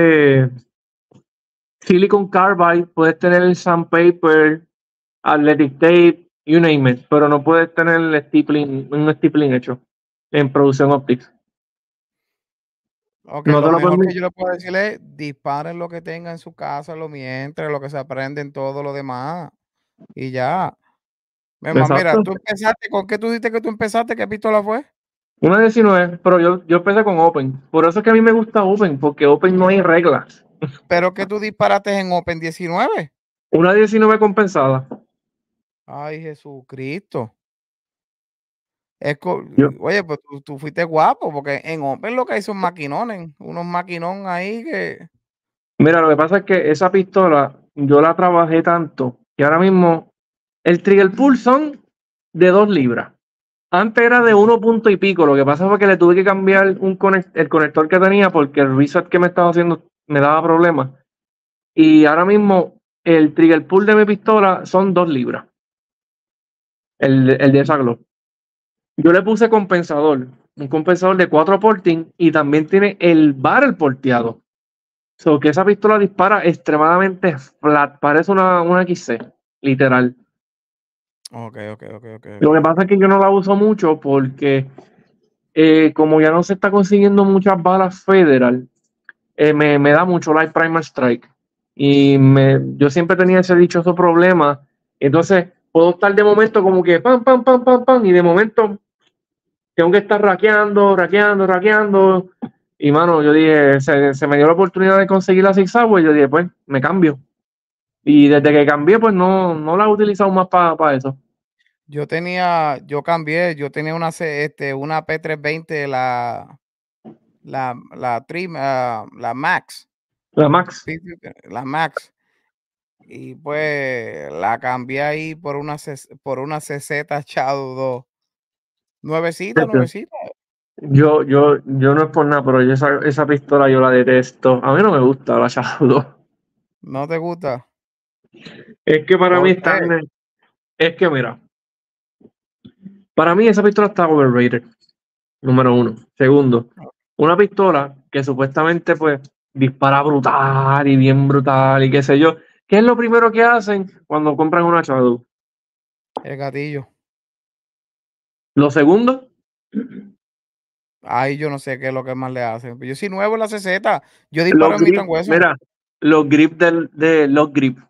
silicon carbide, puedes tener el sandpaper, athletic tape, you name it, pero no puedes tener un stippling hecho en producción optics. ok, No lo te lo mejor que permito. yo le puedo decir es disparen lo que tenga en su casa, lo mientras, lo que se aprenden todo lo demás. Y ya. Mi hermano, mira, Exacto. tú empezaste, ¿con qué tú dijiste que tú empezaste? ¿Qué pistola fue? Una 19, pero yo empecé con Open. Por eso es que a mí me gusta Open, porque Open no hay reglas. ¿Pero que tú disparaste en Open 19? Una 19 compensada. Ay, Jesucristo. Es Yo, oye, pues tú fuiste guapo, porque en Open lo que hay son maquinones, unos maquinón ahí que. mira, lo que pasa es que esa pistola yo la trabajé tanto que ahora mismo el trigger pull son de 2 libras. Antes era de 1 punto y pico. Lo que pasa fue que le tuve que cambiar el conector que tenía porque el reset que me estaba haciendo me daba problemas. Y ahora mismo el trigger pull de mi pistola son 2 libras. El de esa Glock. Yo le puse un compensador de 4 porting y también tiene el barrel porteado. So que esa pistola dispara extremadamente flat, parece una XC, literal. Ok, ok, ok, ok, Lo que ok. pasa es que yo no la uso mucho porque como ya no se está consiguiendo muchas balas Federal, me da mucho Light Primer Strike. Y yo siempre tenía ese dichoso problema. Entonces, puedo estar de momento como que pam, pam, pam, pam, pam, y de momento tengo que estar raqueando, raqueando, raqueando. Y mano, yo dije, se me dio la oportunidad de conseguir la Six Hour, y yo dije, pues, me cambio. Y desde que cambié, pues no la he utilizado más para eso. Yo tenía una P320, la Max, La Max. la Max, y pues la cambié ahí por una CZ Shadow 2. Nuevecita, nuevecita. Yo no es por nada, pero esa pistola yo la detesto. A mí no me gusta la Shadow 2. ¿No te gusta? Es que para mí ¿Por están. qué? Es que mira, para mí esa pistola está overrated. Número uno. Segundo, una pistola que supuestamente pues dispara brutal y bien brutal y qué sé yo. ¿Qué es lo primero que hacen cuando compran una Shadow? El gatillo. Lo segundo, Ay, yo no sé qué es lo que más le hacen. Yo soy nuevo en la CZ. Yo los disparo en mi grips. hueso. Mira, los grips de los grips.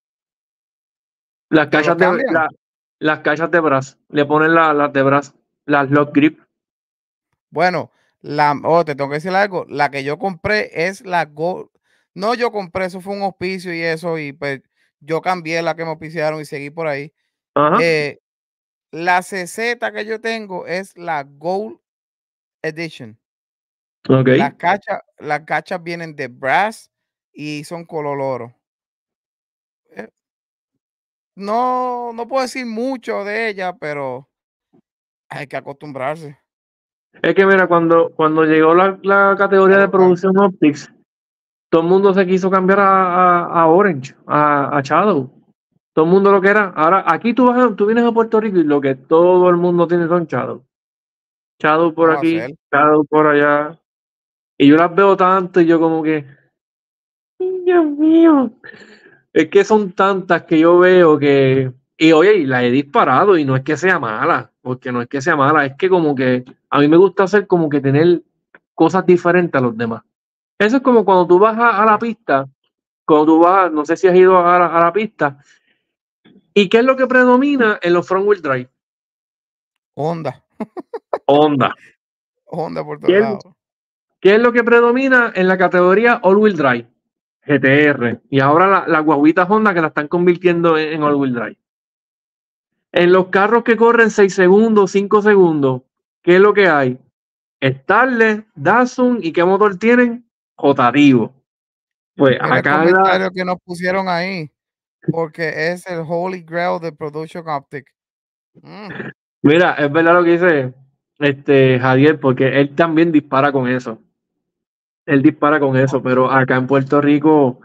Las Te lo cajas de cambian. las cajas de brass. Le ponen las de brass, las lock grip. Bueno, te tengo que decir algo. La que yo compré es la Gold. No, yo compré, eso fue un auspicio y eso, y pues yo cambié la que me auspiciaron y seguí por ahí. Ajá. Eh, la CZ que yo tengo es la Gold Edition. Ok. Las cachas vienen de brass y son color oro. Eh, no, no puedo decir mucho de ella, pero hay que acostumbrarse. Es que mira, cuando llegó la categoría de Claro, claro. producción Optics, todo el mundo se quiso cambiar a Orange, a Shadow. Todo el mundo lo que era. Ahora, aquí tú vienes a Puerto Rico y lo que todo el mundo tiene son Shadow. Shadow por ¿Cómo va a aquí, ser? Shadow por allá. Y yo las veo tanto y yo como que, "Ay, Dios mío". Es que son tantas que yo veo que. Y oye, y la he disparado y no es que sea mala, porque no es que sea mala, es que como que a mí me gusta hacer como que tener cosas diferentes a los demás. Eso es como cuando tú vas a la pista, cuando tú vas, no sé si has ido a la pista, ¿y qué es lo que predomina en los front wheel drive? Honda, Honda. Honda por todos ¿Qué, lados. qué es lo que predomina en la categoría all wheel drive? GTR. Y ahora la guaguita Honda que la están convirtiendo en all wheel drive. En los carros que corren 6 segundos, 5 segundos, ¿qué es lo que hay? Starlet, Datsun y ¿qué motor tienen? Jotativo. Pues Mira el acá la. comentario que nos pusieron ahí, porque es el Holy Grail de Production Optic. Mm, Mira, es verdad lo que dice Javier, porque él también dispara con eso. Él dispara con oh, eso, pero acá en Puerto Rico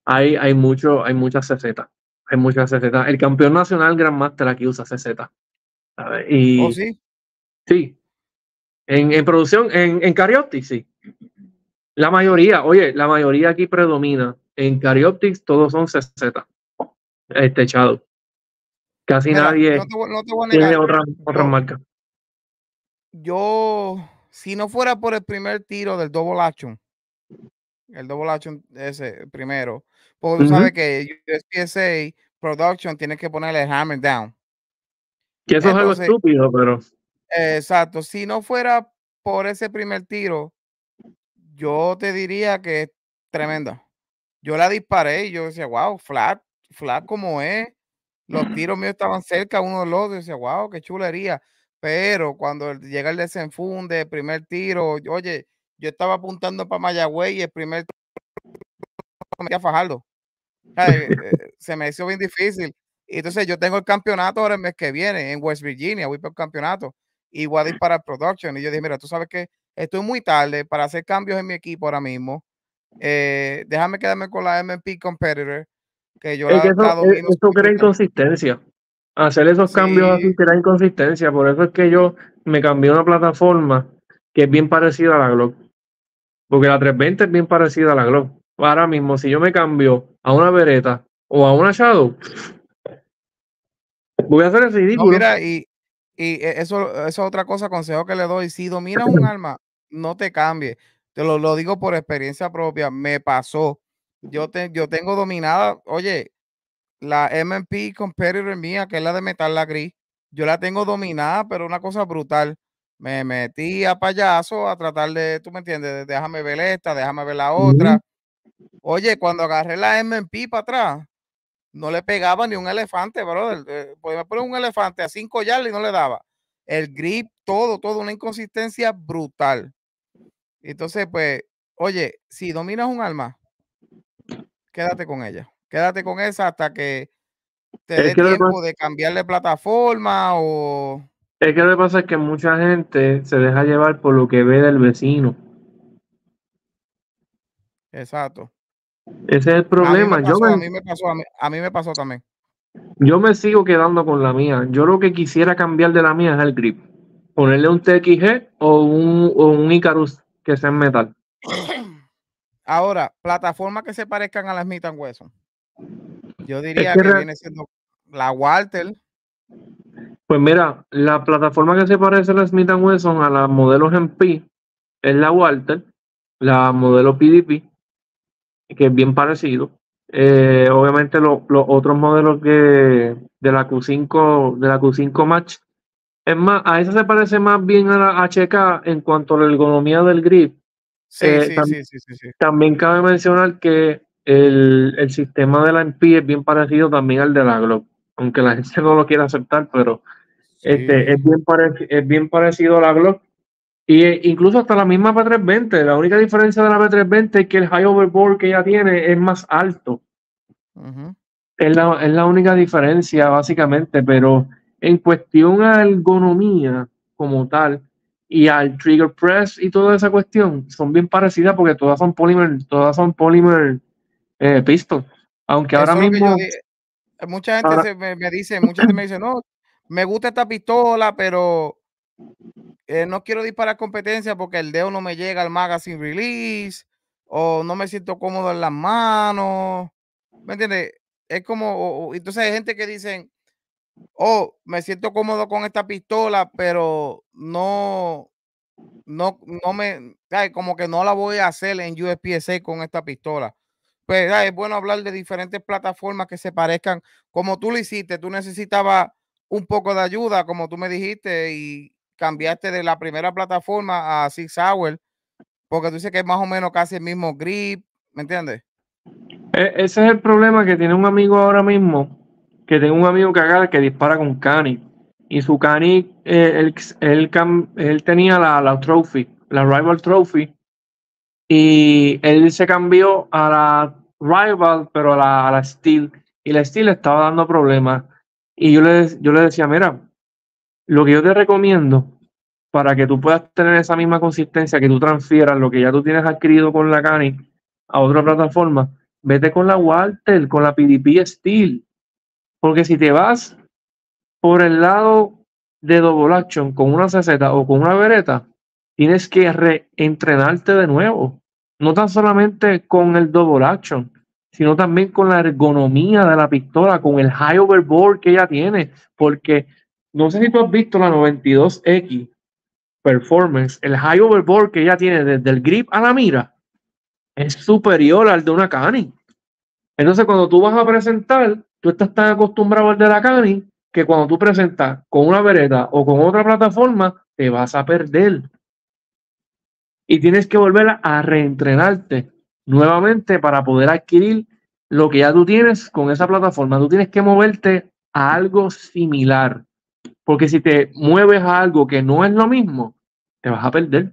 hay muchas CZ. Hay muchas CZ. El campeón nacional Grandmaster aquí usa CZ. ¿Sabes? oh, Y sí. sí, en producción, en Karaoptics, sí. La mayoría, oye, la mayoría aquí predomina. En Karaoptics todos son CZ, Shadow. Casi Mira, nadie no te voy a tiene negar. otras marcas. Si no fuera por el primer tiro del double action, el double action ese primero, porque tú Ujú. sabes que USPSA Production tiene que ponerle hammer down. Que eso es algo Entonces, estúpido, pero exacto, si no fuera por ese primer tiro, yo te diría que es tremenda. Yo la disparé y yo decía: "Guau, flat como es". Los tiros míos estaban cerca uno del otro, y decía: "Guau, qué chulería". Pero cuando llega el desenfunde, el primer tiro, oye, yo estaba apuntando para Mayagüey y el primer tiro me metí a Fajardo. Se me hizo bien difícil. Y entonces yo tengo el campeonato ahora el mes que viene en West Virginia, voy por el campeonato y voy a disparar production. Y yo dije: "Mira, tú sabes que estoy muy tarde para hacer cambios en mi equipo ahora mismo. Déjame quedarme con la MP Competitor, que yo es que la domino eso crea suficiente". inconsistencia. Hacer esos cambios así Sí, crea inconsistencia. Por eso es que yo me cambié a una plataforma que es bien parecida a la Glock. Porque la 320 es bien parecida a la Glock. Ahora mismo, si yo me cambio a una Beretta o a una Shadow, voy a hacer el no, ridículo. mira, eso es otra cosa, consejo que le doy. Si dominas un arma, no te cambies. Lo digo por experiencia propia, me pasó. Yo tengo dominada, oye, la MP Competitor mía, que es la de metal, la gris, yo la tengo dominada, pero una cosa brutal. Me metí a payaso a tratar de, tú me entiendes, de déjame ver esta, déjame ver la Ujú. otra. Oye, cuando agarré la MP para atrás, no le pegaba ni un elefante, brother. Podía poner un elefante a 5 yardas y no le daba. El grip, todo, una inconsistencia brutal. Entonces, pues, oye, si dominas un arma, quédate con ella. Quédate con esa hasta que te Es dé que lo que pasa, tiempo de cambiarle plataforma o es que lo que pasa es que mucha gente se deja llevar por lo que ve del vecino. exacto. Ese es el A mí me problema. pasó, a mí me pasó, a mí me pasó también. Yo me sigo quedando con la mía. Yo lo que quisiera cambiar de la mía es el grip. Ponerle un TXG o un Icarus que sea en metal. Ahora, plataformas que se parezcan a la Smith Wesson. Yo Es diría que, que viene siendo la Walter. pues mira, la plataforma que se parece a la Smith Wesson, a la modelo MP, es la Walter, la modelo PDP, que es bien parecido. Obviamente los otros modelos que de la Q5 Match, es más, a esa se parece más bien a la HK en cuanto a la ergonomía del grip. Sí, Eh, sí, tam- sí, sí, sí, sí. También cabe mencionar que el sistema de la MP es bien parecido también al de la Glock, aunque la gente no lo quiera aceptar, pero Sí. es bien parecido a la Glock. Y incluso hasta la misma P320, la única diferencia de la P320 es que el high overboard que ella tiene es más alto. Ujú. Es la única diferencia, básicamente, pero en cuestión a ergonomía como tal y al trigger press y toda esa cuestión, son bien parecidas porque todas son polymer pistol. Aunque ahora Eso es lo que yo mismo, dije. Mucha gente ahora, me dice, mucha gente me dice, no, me gusta esta pistola, pero no quiero disparar competencia porque el dedo no me llega al magazine release o no me siento cómodo en las manos. ¿Me entiendes? Es como, entonces hay gente que dicen, oh, me siento cómodo con esta pistola, pero no me, ay, como que no la voy a hacer en USPSA con esta pistola. Pues es bueno hablar de diferentes plataformas que se parezcan, como tú lo hiciste, tú necesitabas un poco de ayuda, como tú me dijiste, y cambiaste de la primera plataforma a Six Hour, porque tú dices que es más o menos casi el mismo grip, ¿me entiendes? ese es el problema que tiene un amigo ahora mismo, que tengo un amigo que dispara con Cani. Y su Cani, él tenía la Trophy, la Rival Trophy, y él se cambió a la Rival, pero a la Steel, y la Steel le estaba dando problemas. Y yo le decía, mira, lo que yo te recomiendo para que tú puedas tener esa misma consistencia, que tú transfieras lo que ya tú tienes adquirido con la Cani a otra plataforma, vete con la Walter, con la PDP Steel, porque si te vas por el lado de double action con una CZ o con una Beretta, tienes que reentrenarte de nuevo. No tan solamente con el double action, sino también con la ergonomía de la pistola, con el high overboard que ella tiene. Porque no sé si tú has visto la 92X Performance, el high overboard que ella tiene desde el grip a la mira es superior al de una Cani. Entonces, cuando tú vas a presentar, tú estás tan acostumbrado al de la Cani que cuando tú presentas con una Beretta o con otra plataforma, te vas a perder. Y tienes que volver a reentrenarte nuevamente para poder adquirir lo que ya tú tienes con esa plataforma. Tú tienes que moverte a algo similar. Porque si te mueves a algo que no es lo mismo, te vas a perder.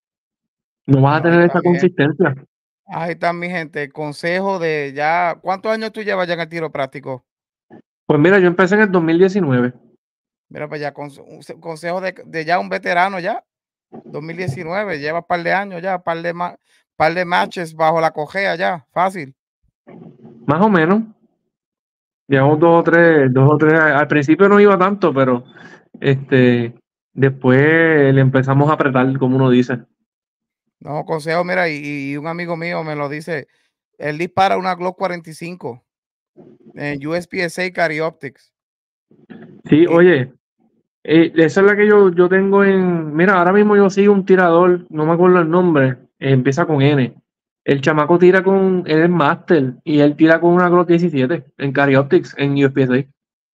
No vas a Ahí tener está esa mi gente. consistencia. Ahí está mi gente. Consejo de ya, ¿cuántos años tú llevas ya en el tiro práctico? Pues mira, yo empecé en el 2019. Mira, pues ya, un consejo de ya un veterano ya. 2019, lleva par de años ya, par de matches bajo la cojea ya, fácil. Más o menos. Llevamos Ok. dos o tres. Al principio no iba tanto, pero este, después le empezamos a apretar, como uno dice. No, consejo, mira, y un amigo mío me lo dice, él dispara una Glock 45 en USPSA Carry Optics. Sí, Y, oye, esa es la que yo tengo en. Mira, ahora mismo yo sigo un tirador, no me acuerdo el nombre, empieza con N. El chamaco tira con. Él es Master y él tira con una Glock 17 en Carry Optics en USPSA.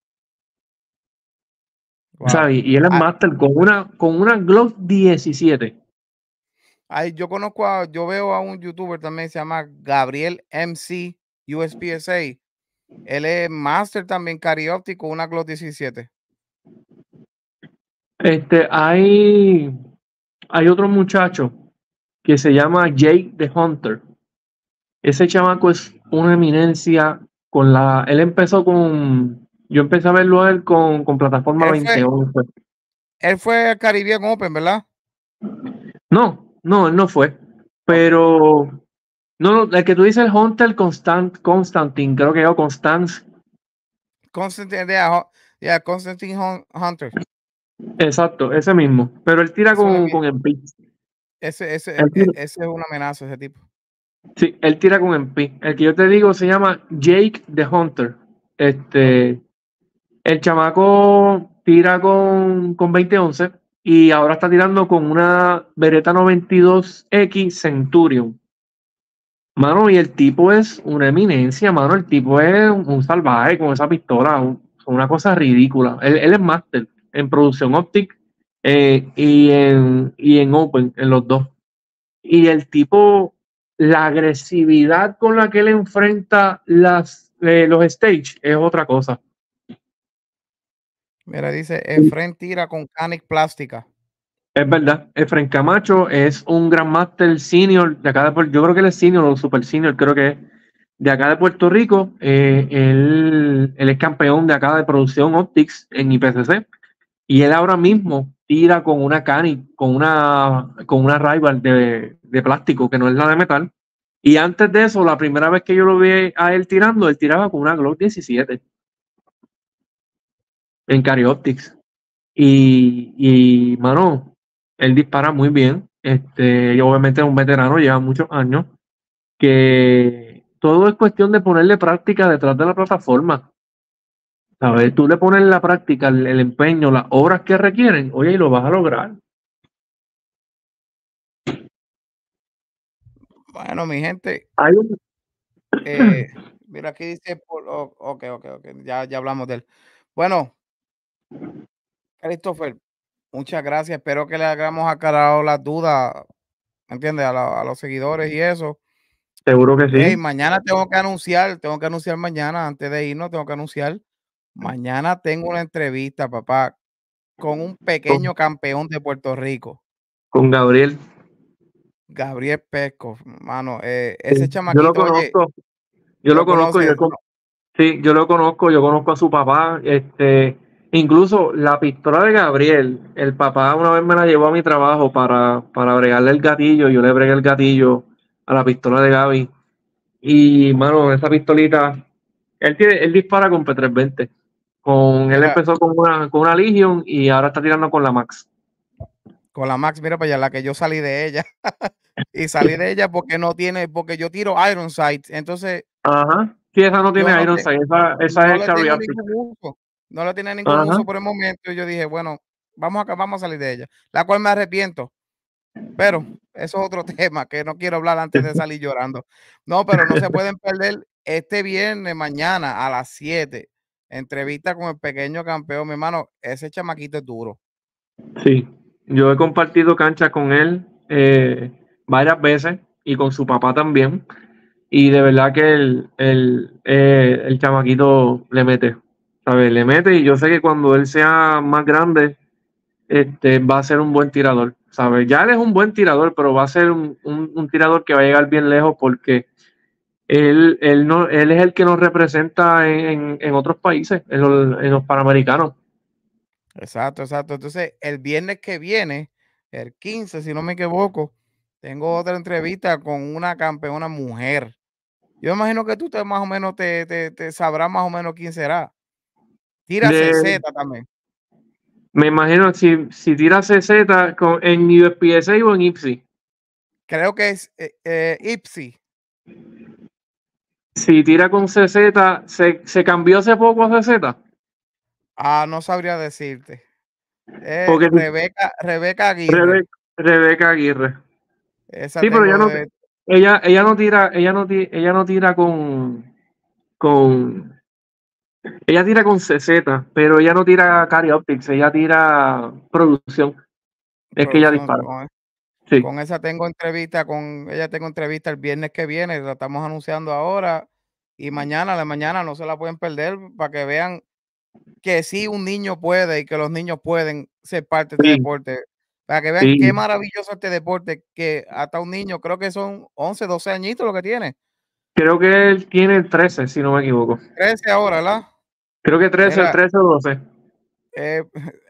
wow. ¿Sabes? Y él es Ah, Master con una Glock 17. yo conozco yo veo a un youtuber también, se llama Gabriel MC USPSA. Él es master también Carry Optic con una Glock 17. Hay. Hay otro muchacho que se llama Jake the Hunter. Ese chamaco es una eminencia con la. Él empezó con. Yo empecé a verlo a él con plataforma Él fue, 2011. él fue al Caribbean Open, ¿verdad? No, él no fue. Ok. Pero No, no, el que tú dices el Hunter Constantine, creo que yo, Constance. Constantine Hunter. Exacto, ese mismo. Pero él tira Eso no es con MP. ese es una amenaza, ese tipo. Sí, él tira con MP. El que yo te digo se llama Jake the Hunter. Ok. Este, el chamaco tira con 2011 y ahora está tirando con una Beretta 92X Centurion. Mano, y el tipo es una eminencia, mano. El tipo es un salvaje con esa pistola. Una cosa ridícula. Él es máster en producción optic y en open, en los dos. Y el tipo, la agresividad con la que él enfrenta los stage es otra cosa. Mira, dice, Efren tira con Canic plástica. Es verdad, Efren Camacho es un Grandmaster senior de acá de Puerto, yo creo que él es senior o super senior, creo que es de acá de Puerto Rico. Él es campeón de acá de producción Optics en IPCC y él ahora mismo tira con una Canic, con una Rival de plástico que no es la de metal. Y antes de eso, la primera vez que yo lo vi a él tirando, él tiraba con una Glock 17 en Cari Optics. Mano, él dispara muy bien. Y obviamente es un veterano, lleva muchos años. Que todo es cuestión de ponerle práctica detrás de la plataforma. A ver, tú le pones la práctica, el empeño, las horas que requieren, oye, y lo vas a lograr. Bueno, mi gente, Hay un- eh, mira, aquí dice, ok, ya hablamos de él. Bueno, Christopher, muchas gracias. Espero que le hayamos aclarado las dudas, ¿me entiendes? A los seguidores y eso. Seguro que Hey, sí. mañana tengo que anunciar mañana, antes de irnos, tengo que anunciar. Mañana tengo una entrevista, papá, con un Con, pequeño campeón de Puerto Rico, con Gabriel. Gabriel Pesco, mano. Ese Yo lo chamaquito, oye, conozco, yo lo lo conozco, conoces, sí, yo lo conozco, yo conozco a su papá. Incluso la pistola de Gabriel, el papá una vez me la llevó a mi trabajo para bregarle el gatillo, yo le bregué el gatillo a la pistola de Gaby. Y, mano, esa pistolita, él dispara con P320. Él mira, empezó con una Legion y ahora está tirando con la Max. con la Max, mira para allá, la que yo salí de ella. Y salí de ella porque no tiene, porque yo tiro Iron Sights, entonces Ajá. Sí, esa no yo tiene Iron Sight, esa no es le Carry tengo Optic. ningún uso, no le tenía ningún Ajá. uso por el momento. Y yo dije, bueno, vamos a salir de ella, la cual me arrepiento, pero eso es otro tema que no quiero hablar antes de salir llorando. No, pero no se pueden perder este viernes, mañana a las 7, entrevista con el pequeño campeón, mi hermano. Ese chamaquito es duro. Sí, yo he compartido cancha con él varias veces y con su papá también. Y de verdad que el chamaquito le mete, ¿sabes? Le mete y yo sé que cuando él sea más grande, va a ser un buen tirador, ¿sabes? Ya él es un buen tirador, pero va a ser un tirador que va a llegar bien lejos porque él es el que nos representa en otros países, en los Panamericanos. Exacto, exacto. Entonces, el viernes que viene, el 15, si no me equivoco, tengo otra entrevista con una campeona mujer. Yo imagino que tú más o menos te sabrás más o menos quién será. Tira De, CZ también. Me imagino si tira CZ en USPSA o en IPSI. Creo que es Ipsy. Si tira con CZ, se cambió hace poco a CZ. Ah, no sabría decirte. Porque Rebeca Aguirre. Rebeca Aguirre. Esa Sí, pero tengo de ella no tira, ella no tira con, ella tira con CZ, pero ella no tira Carry Optics, ella tira producción. Es que ella producción. dispara. Sí, Con esa con ella tengo entrevista el viernes que viene, la estamos anunciando ahora y mañana, de mañana no se la pueden perder para que vean que sí un niño puede y que los niños pueden ser parte de este sí, deporte. Para que vean qué sí. maravilloso este deporte, que hasta un niño, creo que son 11 12 añitos lo que tiene. Creo que él tiene 13 si no me equivoco. 13 ahora, ¿verdad? Creo que 13, Mira, 13 o 12. eh,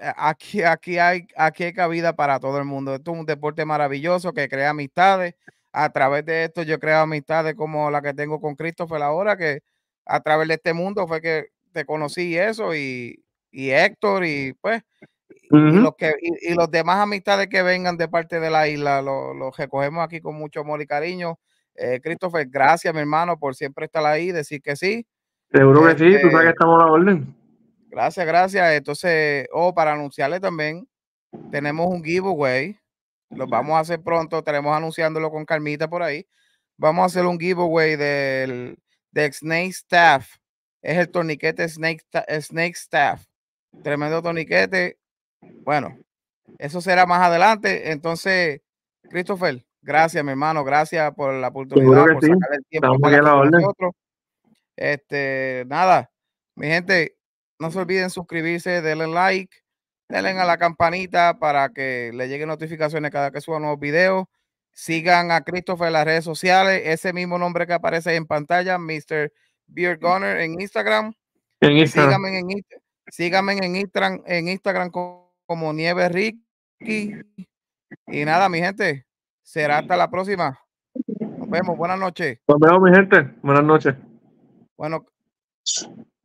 aquí hay cabida para todo el mundo. Esto es un deporte maravilloso que crea amistades. a través de esto yo creo amistades como la que tengo con Christopher ahora, que a través de este mundo fue que te conocí eso y Héctor y pues y los que y los demás amistades que vengan de parte de la isla los recogemos aquí con mucho amor y cariño. Christopher, gracias mi hermano por siempre estar ahí, decir que sí. Seguro que sí, tú sabes que Este, estamos a la orden. gracias, gracias. Entonces, para anunciarle también, tenemos un giveaway. Lo vamos a hacer pronto. Estaremos anunciándolo con Carmita por ahí. Vamos a hacer un giveaway de Snake Staff. Es el torniquete Snake Staff. Tremendo torniquete. Bueno, eso será más adelante. Entonces, Christopher, gracias, mi hermano. Gracias por la Seguro oportunidad, que por sí, sacar el tiempo y estamos estar aquí a aquí la con orden. nosotros. Nada, mi gente, no se olviden suscribirse, denle like, denle a la campanita para que le lleguen notificaciones cada que suba nuevos videos. Sigan a Christopher en las redes sociales, ese mismo nombre que aparece en pantalla, Mr. Beer Gunner en Instagram. En Instagram. Síganme en Instagram como Nieve Ricky. Y nada, mi gente, será hasta la próxima. Nos vemos, buenas noches. Nos vemos, mi gente. Buenas noches. Bueno.